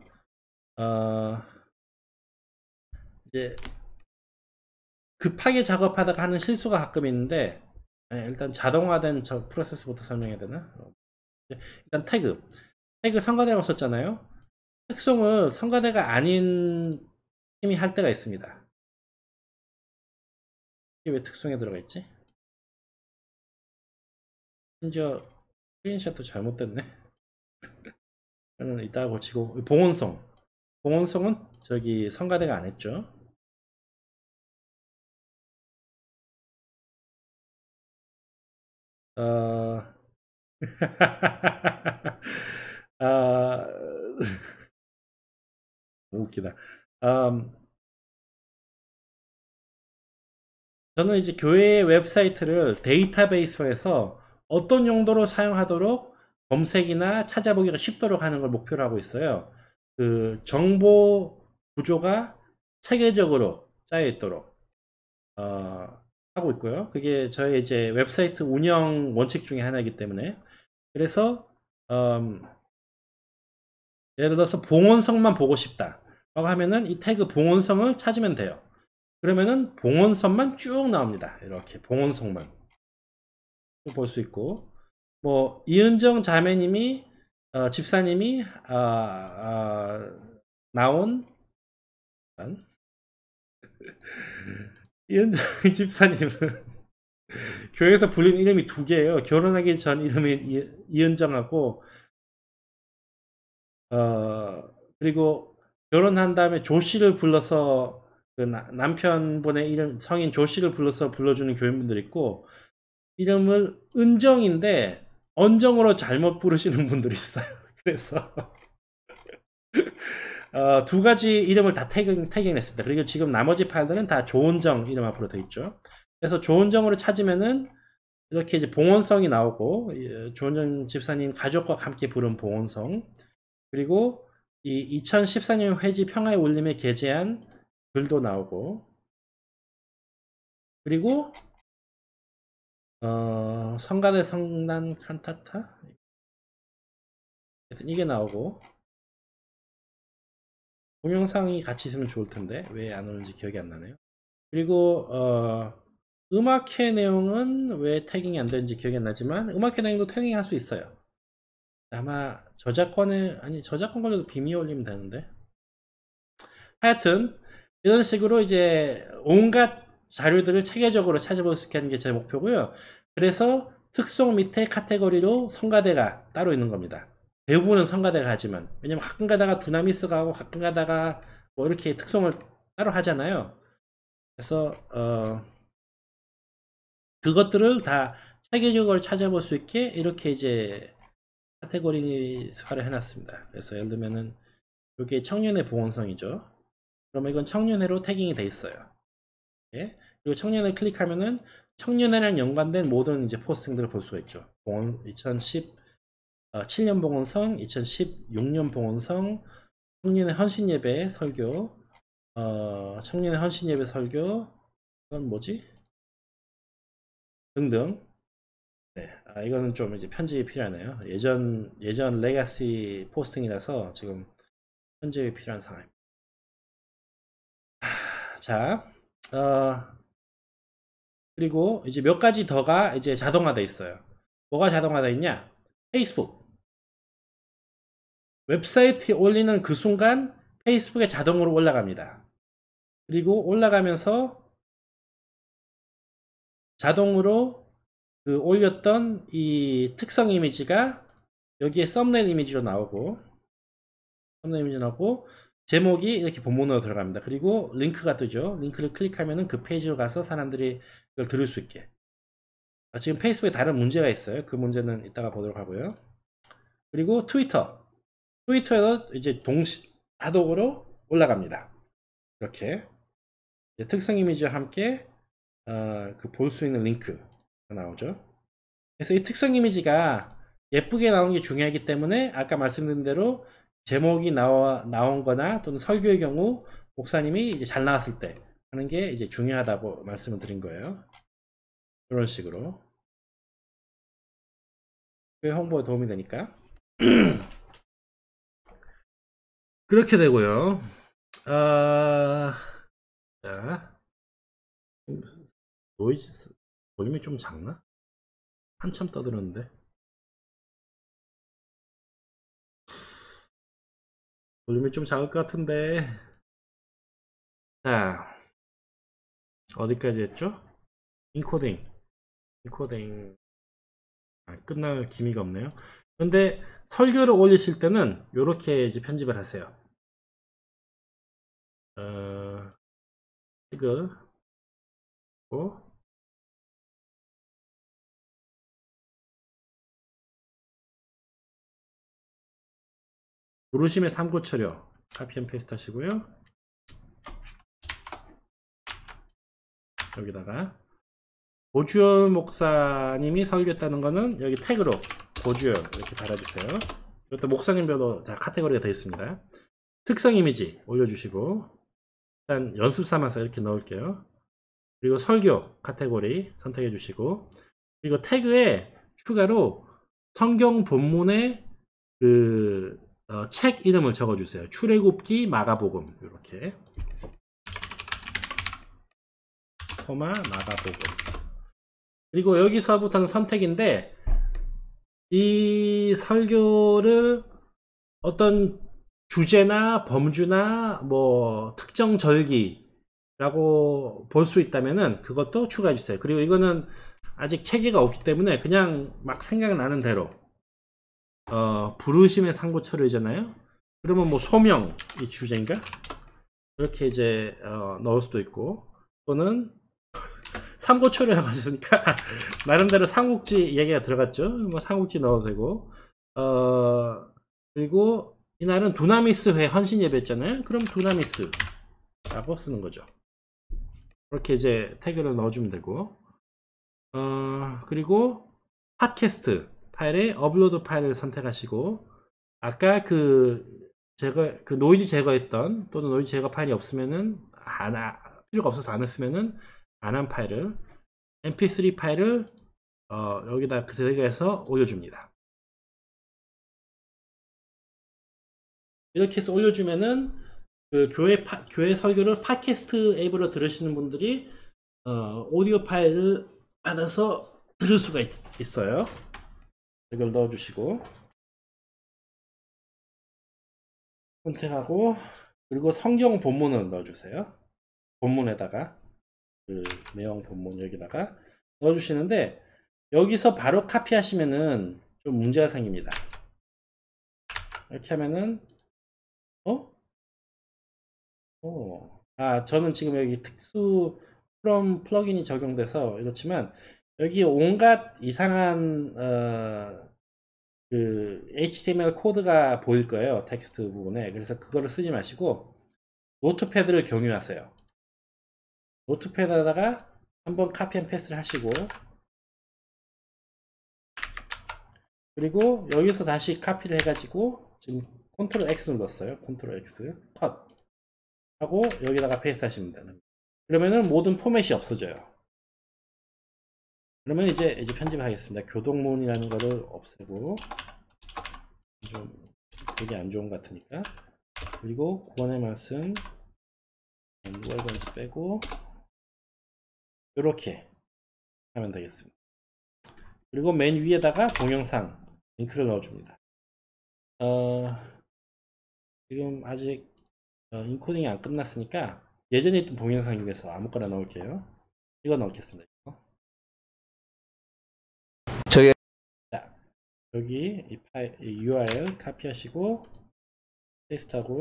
이제 급하게 작업하다가 하는 실수가 가끔 있는데, 일단 자동화된 프로세스부터 설명해야 되나? 일단 태그 성가대라고 썼잖아요. 특송을 성가대가 아닌 팀이 할 때가 있습니다. 이게 왜 특송에 들어가 있지? 심지어 스크린샷도 잘못됐네. 저는 이따가 고치고. 봉헌송은 저기 성가대가 안 했죠. 너무 웃기다. 저는 이제 교회 웹사이트를 데이터베이스에서 어떤 용도로 사용하도록 검색이나 찾아보기가 쉽도록 하는 걸 목표로 하고 있어요. 그 정보 구조가 체계적으로 짜여 있도록 하고 있고요. 그게 저의 이제 웹사이트 운영 원칙 중에 하나이기 때문에. 그래서 예를 들어서 봉헌성만 보고 싶다 라고 하면은 이 태그 봉헌성을 찾으면 돼요. 그러면은 봉헌성만 쭉 나옵니다. 이렇게 봉헌성만 볼 수 있고, 뭐 이은정 자매님이 집사님이 나온 이은정 집사님은 교회에서 불리는 이름이 두 개예요. 결혼하기 전 이름이 이은정하고 그리고 결혼한 다음에 조씨를 불러서 그 남편분의 이름 성인 조씨를 불러서 불러주는 교인분들 있고, 이름을 은정인데 언정으로 잘못 부르시는 분들이 있어요. 그래서 두 가지 이름을 다 태깅했습니다. 그리고 지금 나머지 파일들은 다 조은정 이름 앞으로 되어 있죠. 그래서 조은정으로 찾으면은 이렇게 이제 봉헌성이 나오고, 조은정 집사님 가족과 함께 부른 봉헌성, 그리고 이 2014년 회지 평화의 울림에 게재한 글도 나오고, 그리고 성가대 성난 칸타타 하여튼 이게 나오고, 동영상이 같이 있으면 좋을 텐데 왜 안 오는지 기억이 안 나네요. 그리고 음악회 내용은 왜 태깅이 안 되는지 기억이 안 나지만 음악회 내용도 태깅 할 수 있어요. 아마 저작권 걸려도 빔이 올리면 되는데, 하여튼 이런 식으로 이제 온갖 자료들을 체계적으로 찾아볼 수 있게 하는 게 제 목표고요. 그래서 특송 밑에 카테고리로 성가대가 따로 있는 겁니다. 대부분은 성가대가 하지만, 왜냐면 가끔 가다가 두나미스가 하고 가끔 가다가 뭐 이렇게 특송을 따로 하잖아요. 그래서 그것들을 다 체계적으로 찾아볼 수 있게 이렇게 이제 카테고리화를 해놨습니다. 그래서 예를 들면은 이게 청년의 봉헌성이죠. 그러면 이건 청년회로 태깅이 돼 있어요. 예? 그리고 청년회 클릭하면은 청년회랑 연관된 모든 이제 포스팅들을 볼 수가 있죠. 2017년 봉헌성, 2016년 봉헌성, 청년회 헌신예배 설교, 청년회 헌신예배 설교, 이건 뭐지? 등등. 네, 이거는 좀 이제 편집이 필요하네요. 예전 레가시 포스팅이라서 지금 편집이 필요한 상황입니다. 자, 그리고 이제 몇 가지 더가 이제 자동화되어 있어요. 뭐가 자동화되어 있냐? 페이스북. 웹사이트에 올리는 그 순간 페이스북에 자동으로 올라갑니다. 그리고 올라가면서 자동으로 그 올렸던 이 특성 이미지가 여기에 썸네일 이미지로 나오고, 제목이 이렇게 본문으로 들어갑니다. 그리고 링크가 뜨죠. 링크를 클릭하면은 그 페이지로 가서 사람들이 이걸 들을 수 있게. 지금 페이스북에 다른 문제가 있어요. 그 문제는 이따가 보도록 하고요. 그리고 트위터에도 이제 자동으로 올라갑니다. 이렇게 특성 이미지와 함께 그 볼 수 있는 링크가 나오죠. 그래서 이 특성 이미지가 예쁘게 나오는 게 중요하기 때문에 아까 말씀드린 대로 제목이 나온 거나 또는 설교의 경우 목사님이 이제 잘 나왔을 때 하는 게 이제 중요하다고 말씀을 드린 거예요. 이런 식으로. 그 홍보에 도움이 되니까. 그렇게 되고요. 자, 노이즈 볼륨이 좀 작나? 한참 떠들었는데. 볼륨이 좀 작을 것 같은데. 자, 어디까지 했죠? 인코딩. 끝날 기미가 없네요. 근데 설교를 올리실 때는 이렇게 이제 편집을 하세요. 이거 부르심의 삼고철려 카피 앤 페이스트 하시고요. 여기다가 고주열 목사님이 설교했다는 거는 여기 태그로 고주열 이렇게 달아주세요. 이것도 목사님별로 다 카테고리가 되어 있습니다. 특성 이미지 올려주시고, 일단 연습 삼아서 이렇게 넣을게요. 그리고 설교 카테고리 선택해 주시고, 그리고 태그에 추가로 성경 본문의 그 책 이름을 적어 주세요. 출애굽기, 마가복음 이렇게 마가복음. 그리고 여기서부터는 선택인데, 이 설교를 어떤 주제나 범주나 뭐 특정 절기라고 볼 수 있다면은 그것도 추가해 주세요. 그리고 이거는 아직 체계가 없기 때문에 그냥 막 생각나는 대로 부르심의 상고철이잖아요. 그러면 뭐 소명이 주제인가? 이렇게 이제 넣을 수도 있고, 또는 삼고초려라고 하셨으니까 나름대로 삼국지 얘기가 들어갔죠. 뭐 삼국지 넣어도 되고, 그리고 이날은 두나미스회 헌신 예배였잖아요. 그럼 두나미스라고 쓰는 거죠. 그렇게 이제 태그를 넣어주면 되고, 그리고 팟캐스트 파일에 업로드 파일을 선택하시고, 아까 그 노이즈 제거했던, 또는 노이즈 제거 파일이 없으면은 필요가 없어서 안 했으면은 안 한 파일을, mp3 파일을 여기다 그대로해서 올려줍니다. 이렇게 해서 올려주면은 그 교회 설교를 팟캐스트 앱으로 들으시는 분들이 오디오 파일을 받아서 들을 수가 있어요. 이걸 넣어주시고 선택하고, 그리고 성경 본문을 넣어주세요. 본문에다가 그 내용 본문 여기다가 넣어주시는데, 여기서 바로 카피하시면은 좀 문제가 생깁니다. 이렇게 하면은 저는 지금 여기 특수 플러긴이 적용돼서 이렇지만, 여기 온갖 이상한 그 HTML 코드가 보일 거예요, 텍스트 부분에. 그래서 그거를 쓰지 마시고 노트패드를 경유하세요. 노트패드에다가 한번 카피 앤 페이스트를 하시고, 그리고 여기서 다시 카피를 해가지고 지금 컨트롤 X 눌렀어요. 컨트롤 X 컷 하고 여기다가 페이스트 하시면 됩니다. 그러면은 모든 포맷이 없어져요. 그러면 이제 편집하겠습니다. 교동문이라는 거를 없애고, 좀 그게 안 좋은 것 같으니까. 그리고 구원의 말씀 누가 건지 빼고 이렇게 하면 되겠습니다. 그리고 맨 위에다가 동영상 링크를 넣어줍니다. 지금 아직 인코딩이 안 끝났으니까 예전에 있던 동영상 중에서 아무거나 넣을게요. 이거 넣겠습니다. 저희 자, 여기 이 파일, 이 URL 카피하시고 페이스트하고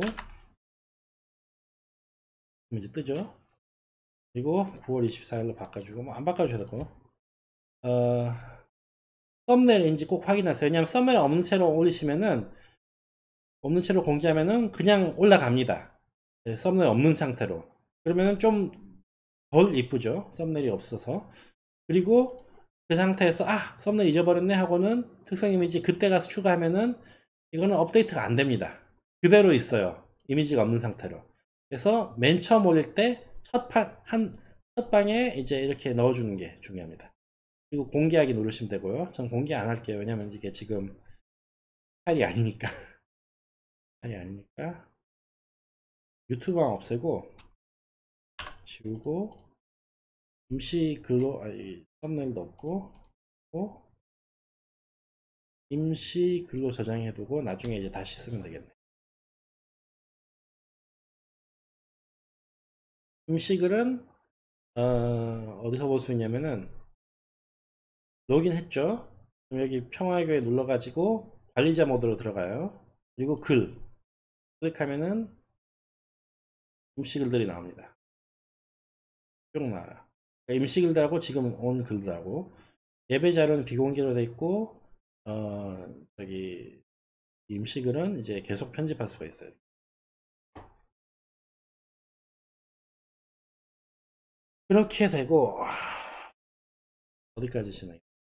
이제 뜨죠. 그리고 9월 24일로 바꿔주고, 뭐 안 바꿔주셔도 되고, 썸네일인지 꼭 확인하세요. 왜냐하면 썸네일 없는 채로 올리시면은, 없는 채로 공개하면은 그냥 올라갑니다. 네, 썸네일 없는 상태로. 그러면은 좀 덜 이쁘죠. 썸네일이 없어서. 그리고 그 상태에서 썸네일 잊어버렸네 하고는 특성 이미지 그때 가서 추가하면은 이거는 업데이트가 안 됩니다. 그대로 있어요. 이미지가 없는 상태로. 그래서 맨 처음 올릴 때 첫 방에 이제 이렇게 넣어주는 게 중요합니다. 그리고 공개하기 누르시면 되고요. 전 공개 안 할게요. 왜냐면 이게 지금 파일이 아니니까. 파일이 아니니까. 유튜브만 없애고, 지우고, 임시 글로, 썸네일도 없고, 임시 글로 저장해두고, 나중에 이제 다시 쓰면 되겠네. 임시 글은, 어디서 볼 수 있냐면은, 로그인 했죠? 그럼 여기 평화교회 눌러가지고 관리자 모드로 들어가요. 그리고 글 클릭하면은 임시글들이 나옵니다. 쭉 나와요. 임시글들하고 지금 온 글들하고, 예배 자료는 비공개로 되어 있고, 저기 임시글은 이제 계속 편집할 수가 있어요. 그렇게 되고, 어디까지 시나요?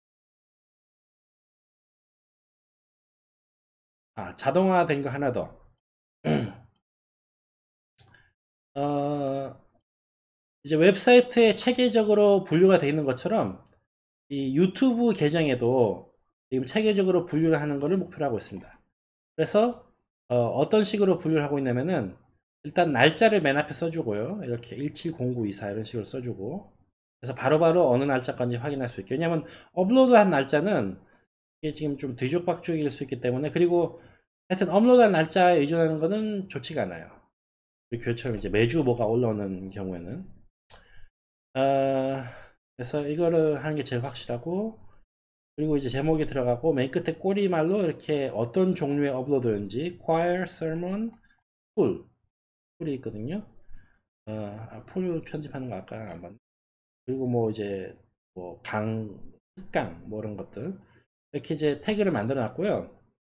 자동화 된 거 하나 더. 이제 웹사이트에 체계적으로 분류가 되어 있는 것처럼 이 유튜브 계정에도 지금 체계적으로 분류를 하는 것을 목표로 하고 있습니다. 그래서 어떤 식으로 분류를 하고 있냐면은, 일단 날짜를 맨 앞에 써주고요. 이렇게 170924 이런 식으로 써주고, 그래서 바로바로 어느 날짜 건지 확인할 수 있게. 왜냐하면 업로드한 날짜는 이게 지금 좀 뒤죽박죽일 수 있기 때문에. 그리고 하여튼 업로드한 날짜에 의존하는 것은 좋지가 않아요. 우리 교회처럼 이제 매주 뭐가 올라오는 경우에는. 그래서 이거를 하는 게 제일 확실하고, 그리고 이제 제목에 들어가고 맨 끝에 꼬리말로 이렇게 어떤 종류의 업로드인지 choir, sermon, 풀이 있거든요. 풀 편집하는 거 아까 안 봤네. 그리고 뭐 이제 뭐 특강 뭐 이런 것들 이렇게 이제 태그를 만들어 놨고요.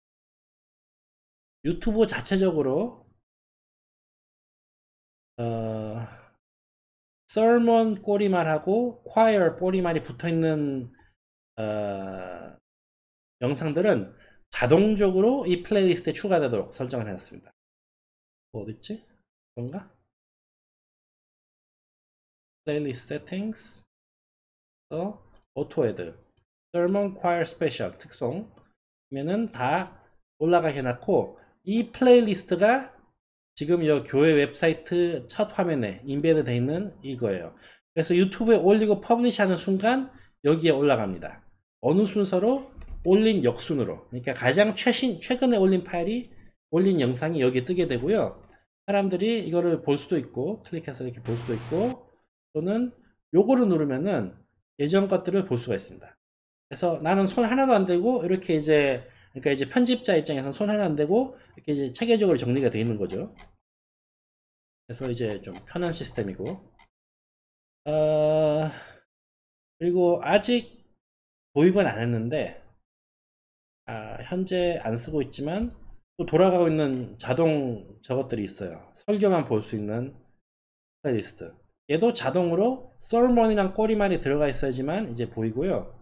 유튜브 자체적으로 sermon 꼬리말하고 choir 꼬리말이 붙어있는 영상들은 자동적으로 이 플레이리스트에 추가되도록 설정을 해놨습니다. 어딨지? 그런가? 플레이리스트 세팅스 auto add sermon choir special 특성이면은 다 올라가게 해놨고, 이 플레이리스트가 지금 이 교회 웹사이트 첫 화면에 인베드 되어 있는 이거예요. 그래서 유튜브에 올리고 퍼블리시 하는 순간 여기에 올라갑니다. 어느 순서로? 올린 역순으로. 그러니까 가장 최근에 올린 영상이 여기에 뜨게 되고요. 사람들이 이거를 볼 수도 있고, 클릭해서 이렇게 볼 수도 있고, 또는 요거를 누르면은 예전 것들을 볼 수가 있습니다. 그래서 나는 손 하나도 안 대고 이렇게 이제, 그러니까 이제 편집자 입장에서는 손 하나 안 대고 이렇게 이제 체계적으로 정리가 되어 있는 거죠. 그래서 이제 좀 편한 시스템이고, 그리고 아직 도입은 안 했는데, 현재 안 쓰고 있지만 또 돌아가고 있는 자동 저것들이 있어요. 설교만 볼 수 있는 플레이리스트. 얘도 자동으로 설먼이랑 꼬리말이 들어가 있어야지만 이제 보이고요.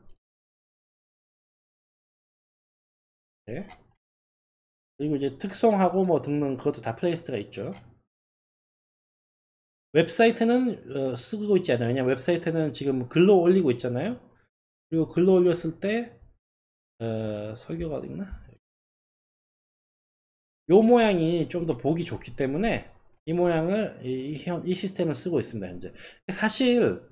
네. 그리고 이제 특송하고 뭐 등등 그것도 다 플레이리스트가 있죠. 웹사이트는 쓰고 있지 않아요. 왜냐면 웹사이트는 지금 글로 올리고 있잖아요. 그리고 글로 올렸을 때 설교가 어디 있나? 요 모양이 좀 더 보기 좋기 때문에 이 모양을 이 시스템을 쓰고 있습니다. 현재 사실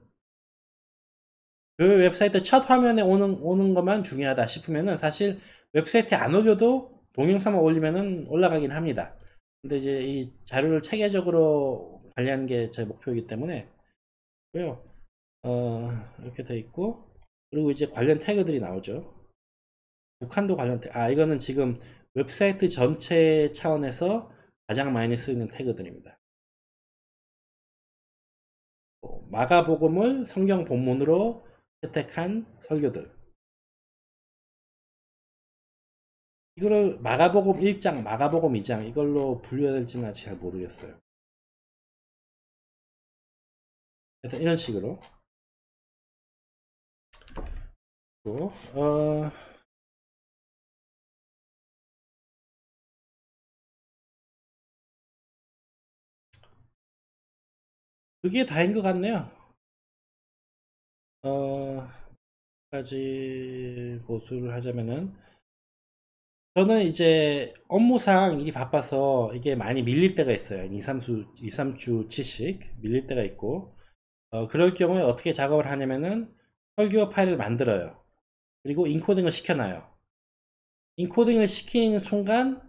그 웹사이트 첫 화면에 오는 것만 중요하다 싶으면은 사실 웹사이트에 안 올려도 동영상만 올리면은 올라가긴 합니다. 근데 이제 이 자료를 체계적으로 관리하는 게 제 목표이기 때문에 고요. 이렇게 돼 있고, 그리고 이제 관련 태그들이 나오죠. 북한도 관련 태그. 이거는 지금 웹사이트 전체 차원에서 가장 많이 쓰이는 태그들입니다. 마가복음을 성경 본문으로 채택한 설교들. 이거를 마가복음 1장, 마가복음 2장 이걸로 분류해야 될지는 잘 모르겠어요. 그래서 이런 식으로 또, 그게 다인 것 같네요. 까지 보수를 하자면은 저는 이제 업무상 일이 바빠서 이게 많이 밀릴 때가 있어요. 2, 3주치씩 밀릴 때가 있고, 그럴 경우에 어떻게 작업을 하냐면은 설교 파일을 만들어요. 그리고 인코딩을 시켜놔요. 인코딩을 시키는 순간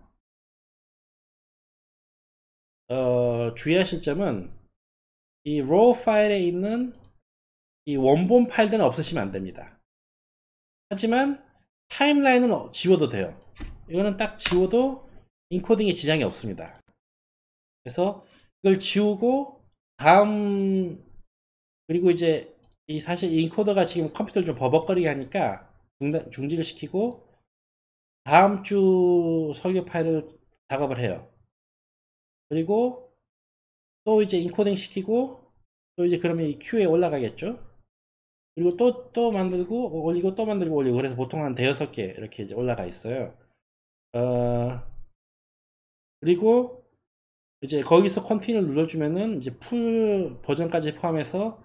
주의하실 점은 이 raw 파일에 있는 이 원본 파일들은 없으시면 안 됩니다. 하지만 타임라인은 지워도 돼요. 이거는 딱 지워도 인코딩에 지장이 없습니다. 그래서 이걸 지우고 그리고 이제 사실 인코더가 지금 컴퓨터를 좀 버벅거리게 하니까 중지를 시키고 다음 주 설교 파일을 작업을 해요. 그리고 또 이제 인코딩 시키고 또 이제 그러면 이 큐에 올라가겠죠. 그리고 또 만들고 올리고 또 만들고 올리고, 그래서 보통 한 5-6개 이렇게 이제 올라가 있어요. 그리고 이제 거기서 컨티뉴 눌러주면은 이제 풀 버전까지 포함해서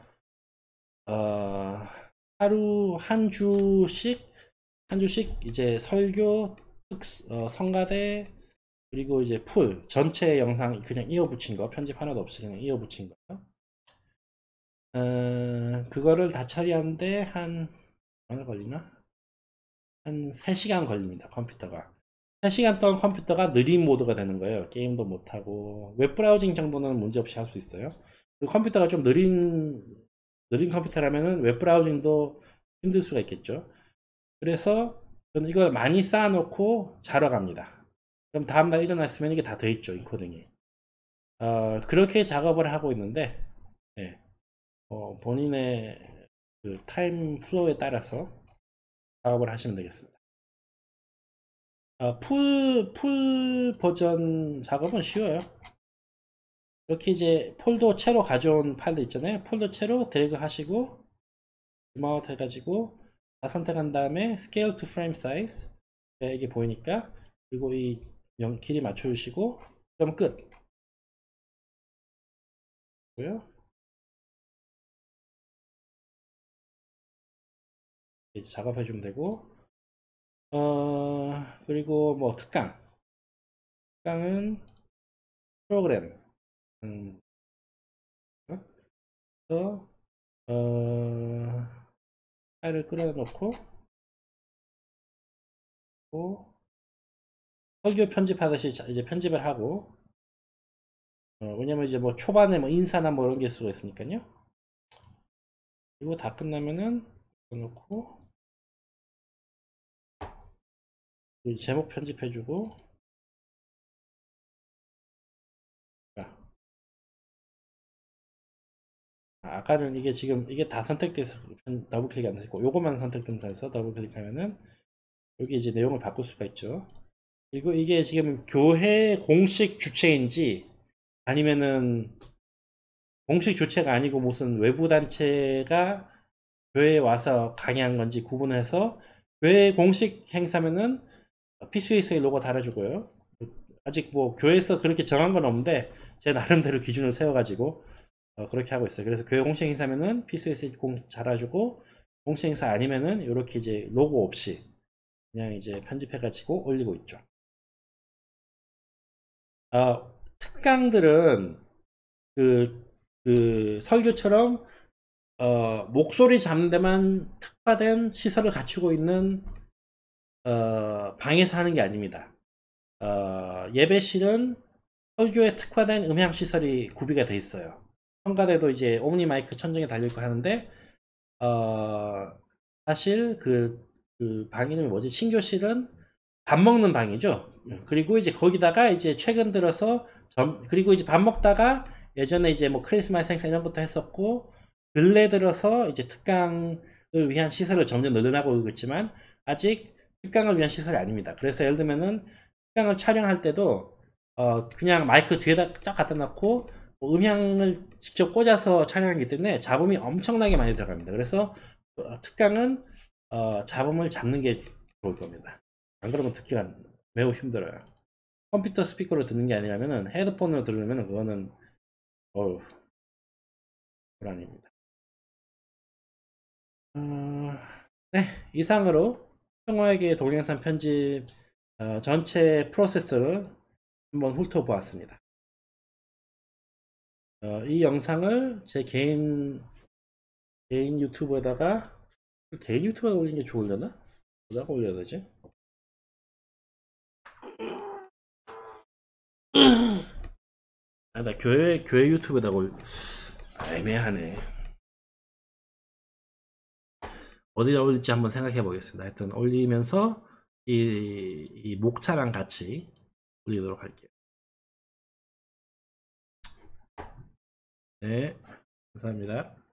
하루 한 주씩 이제 설교 성가대 그리고 이제 풀 전체 영상 그냥 이어붙인 거, 편집 하나도 없이 그냥 이어붙인 거, 그거를 다 처리하는데 한 얼마 걸리나? 한 3시간 걸립니다. 컴퓨터가 3시간 동안 컴퓨터가 느린 모드가 되는 거예요. 게임도 못하고 웹브라우징 정도는 문제없이 할 수 있어요. 그 컴퓨터가 좀 느린 컴퓨터라면은 웹브라우징도 힘들 수가 있겠죠. 그래서 저는 이걸 많이 쌓아놓고 자러 갑니다. 그럼 다음날 일어났으면 이게 다 돼 있죠, 인코딩이. 그렇게 작업을 하고 있는데, 네. 본인의 그 타임 플로우에 따라서 작업을 하시면 되겠습니다. 풀 버전 작업은 쉬워요. 이렇게 이제 폴더 채로 가져온 파일들 있잖아요. 폴더 채로 드래그 하시고 줌아웃 해가지고 다 선택한 다음에 Scale to Frame Size, 이게 보이니까, 그리고 이 길이 맞춰주시고 그럼 끝. 이제 작업해주면 되고, 그리고 뭐 특강은 프로그램, 그래서 파일을 끌어놓고 설교 편집하듯이 이제 편집을 하고, 왜냐면 이제 뭐 초반에 뭐 인사나 뭐 이런 게 수가 있으니까요. 그리고 다 끝나면은 넣고 제목 편집해주고, 아까는 이게 지금 이게 다 선택돼서 더블 클릭 안 되고 요것만 선택된다 해서 더블 클릭하면은 여기 이제 내용을 바꿀 수가 있죠. 그리고 이게 지금 교회 공식 주체인지 아니면은 공식 주체가 아니고 무슨 외부 단체가 교회에 와서 강의한 건지 구분해서 교회 공식 행사면은 PCUSA 로고 달아주고요. 아직 뭐 교회에서 그렇게 정한 건 없는데 제 나름대로 기준을 세워가지고 그렇게 하고 있어요. 그래서 교회 공식 행사면은 PCUSA 달아주고 공식 행사 아니면은 이렇게 이제 로고 없이 그냥 이제 편집해가지고 올리고 있죠. 특강들은 그 설교처럼 목소리 잡는 데만 특화된 시설을 갖추고 있는 방에서 하는 게 아닙니다. 예배실은 설교에 특화된 음향 시설이 구비가 돼 있어요. 성가대도 이제 옴니 마이크 천정에 달려있고 하는데 사실 그 방 이름이 뭐지? 신교실은 밥 먹는 방이죠. 그리고 이제 거기다가 이제 최근 들어서 그리고 이제 밥 먹다가 예전에 이제 뭐 크리스마스 행사 이런 것도 했었고 근래 들어서 이제 특강을 위한 시설을 점점 늘어나고 있지만 아직 특강을 위한 시설이 아닙니다. 그래서 예를 들면은 특강을 촬영할 때도 그냥 마이크 뒤에다 쫙 갖다 놓고 뭐 음향을 직접 꽂아서 촬영하기 때문에 잡음이 엄청나게 많이 들어갑니다. 그래서 특강은 잡음을 잡는 게 좋을 겁니다. 안 그러면 듣기가 매우 힘들어요. 컴퓨터 스피커로 듣는 게 아니라면은 헤드폰으로 들으면 그거는 불안입니다. 네, 이상으로 평화에게 동영상 편집 전체 프로세스를 한번 훑어보았습니다. 이 영상을 제 개인 유튜브에다가 개인 유튜브에 올리는 게 좋으려나? 어디다가 올려야 되지? 나 교회 유튜브에다가 애매하네. 어디다 올릴지 한번 생각해 보겠습니다. 하여튼 올리면서 이 목차랑 같이 올리도록 할게요. 네, 감사합니다.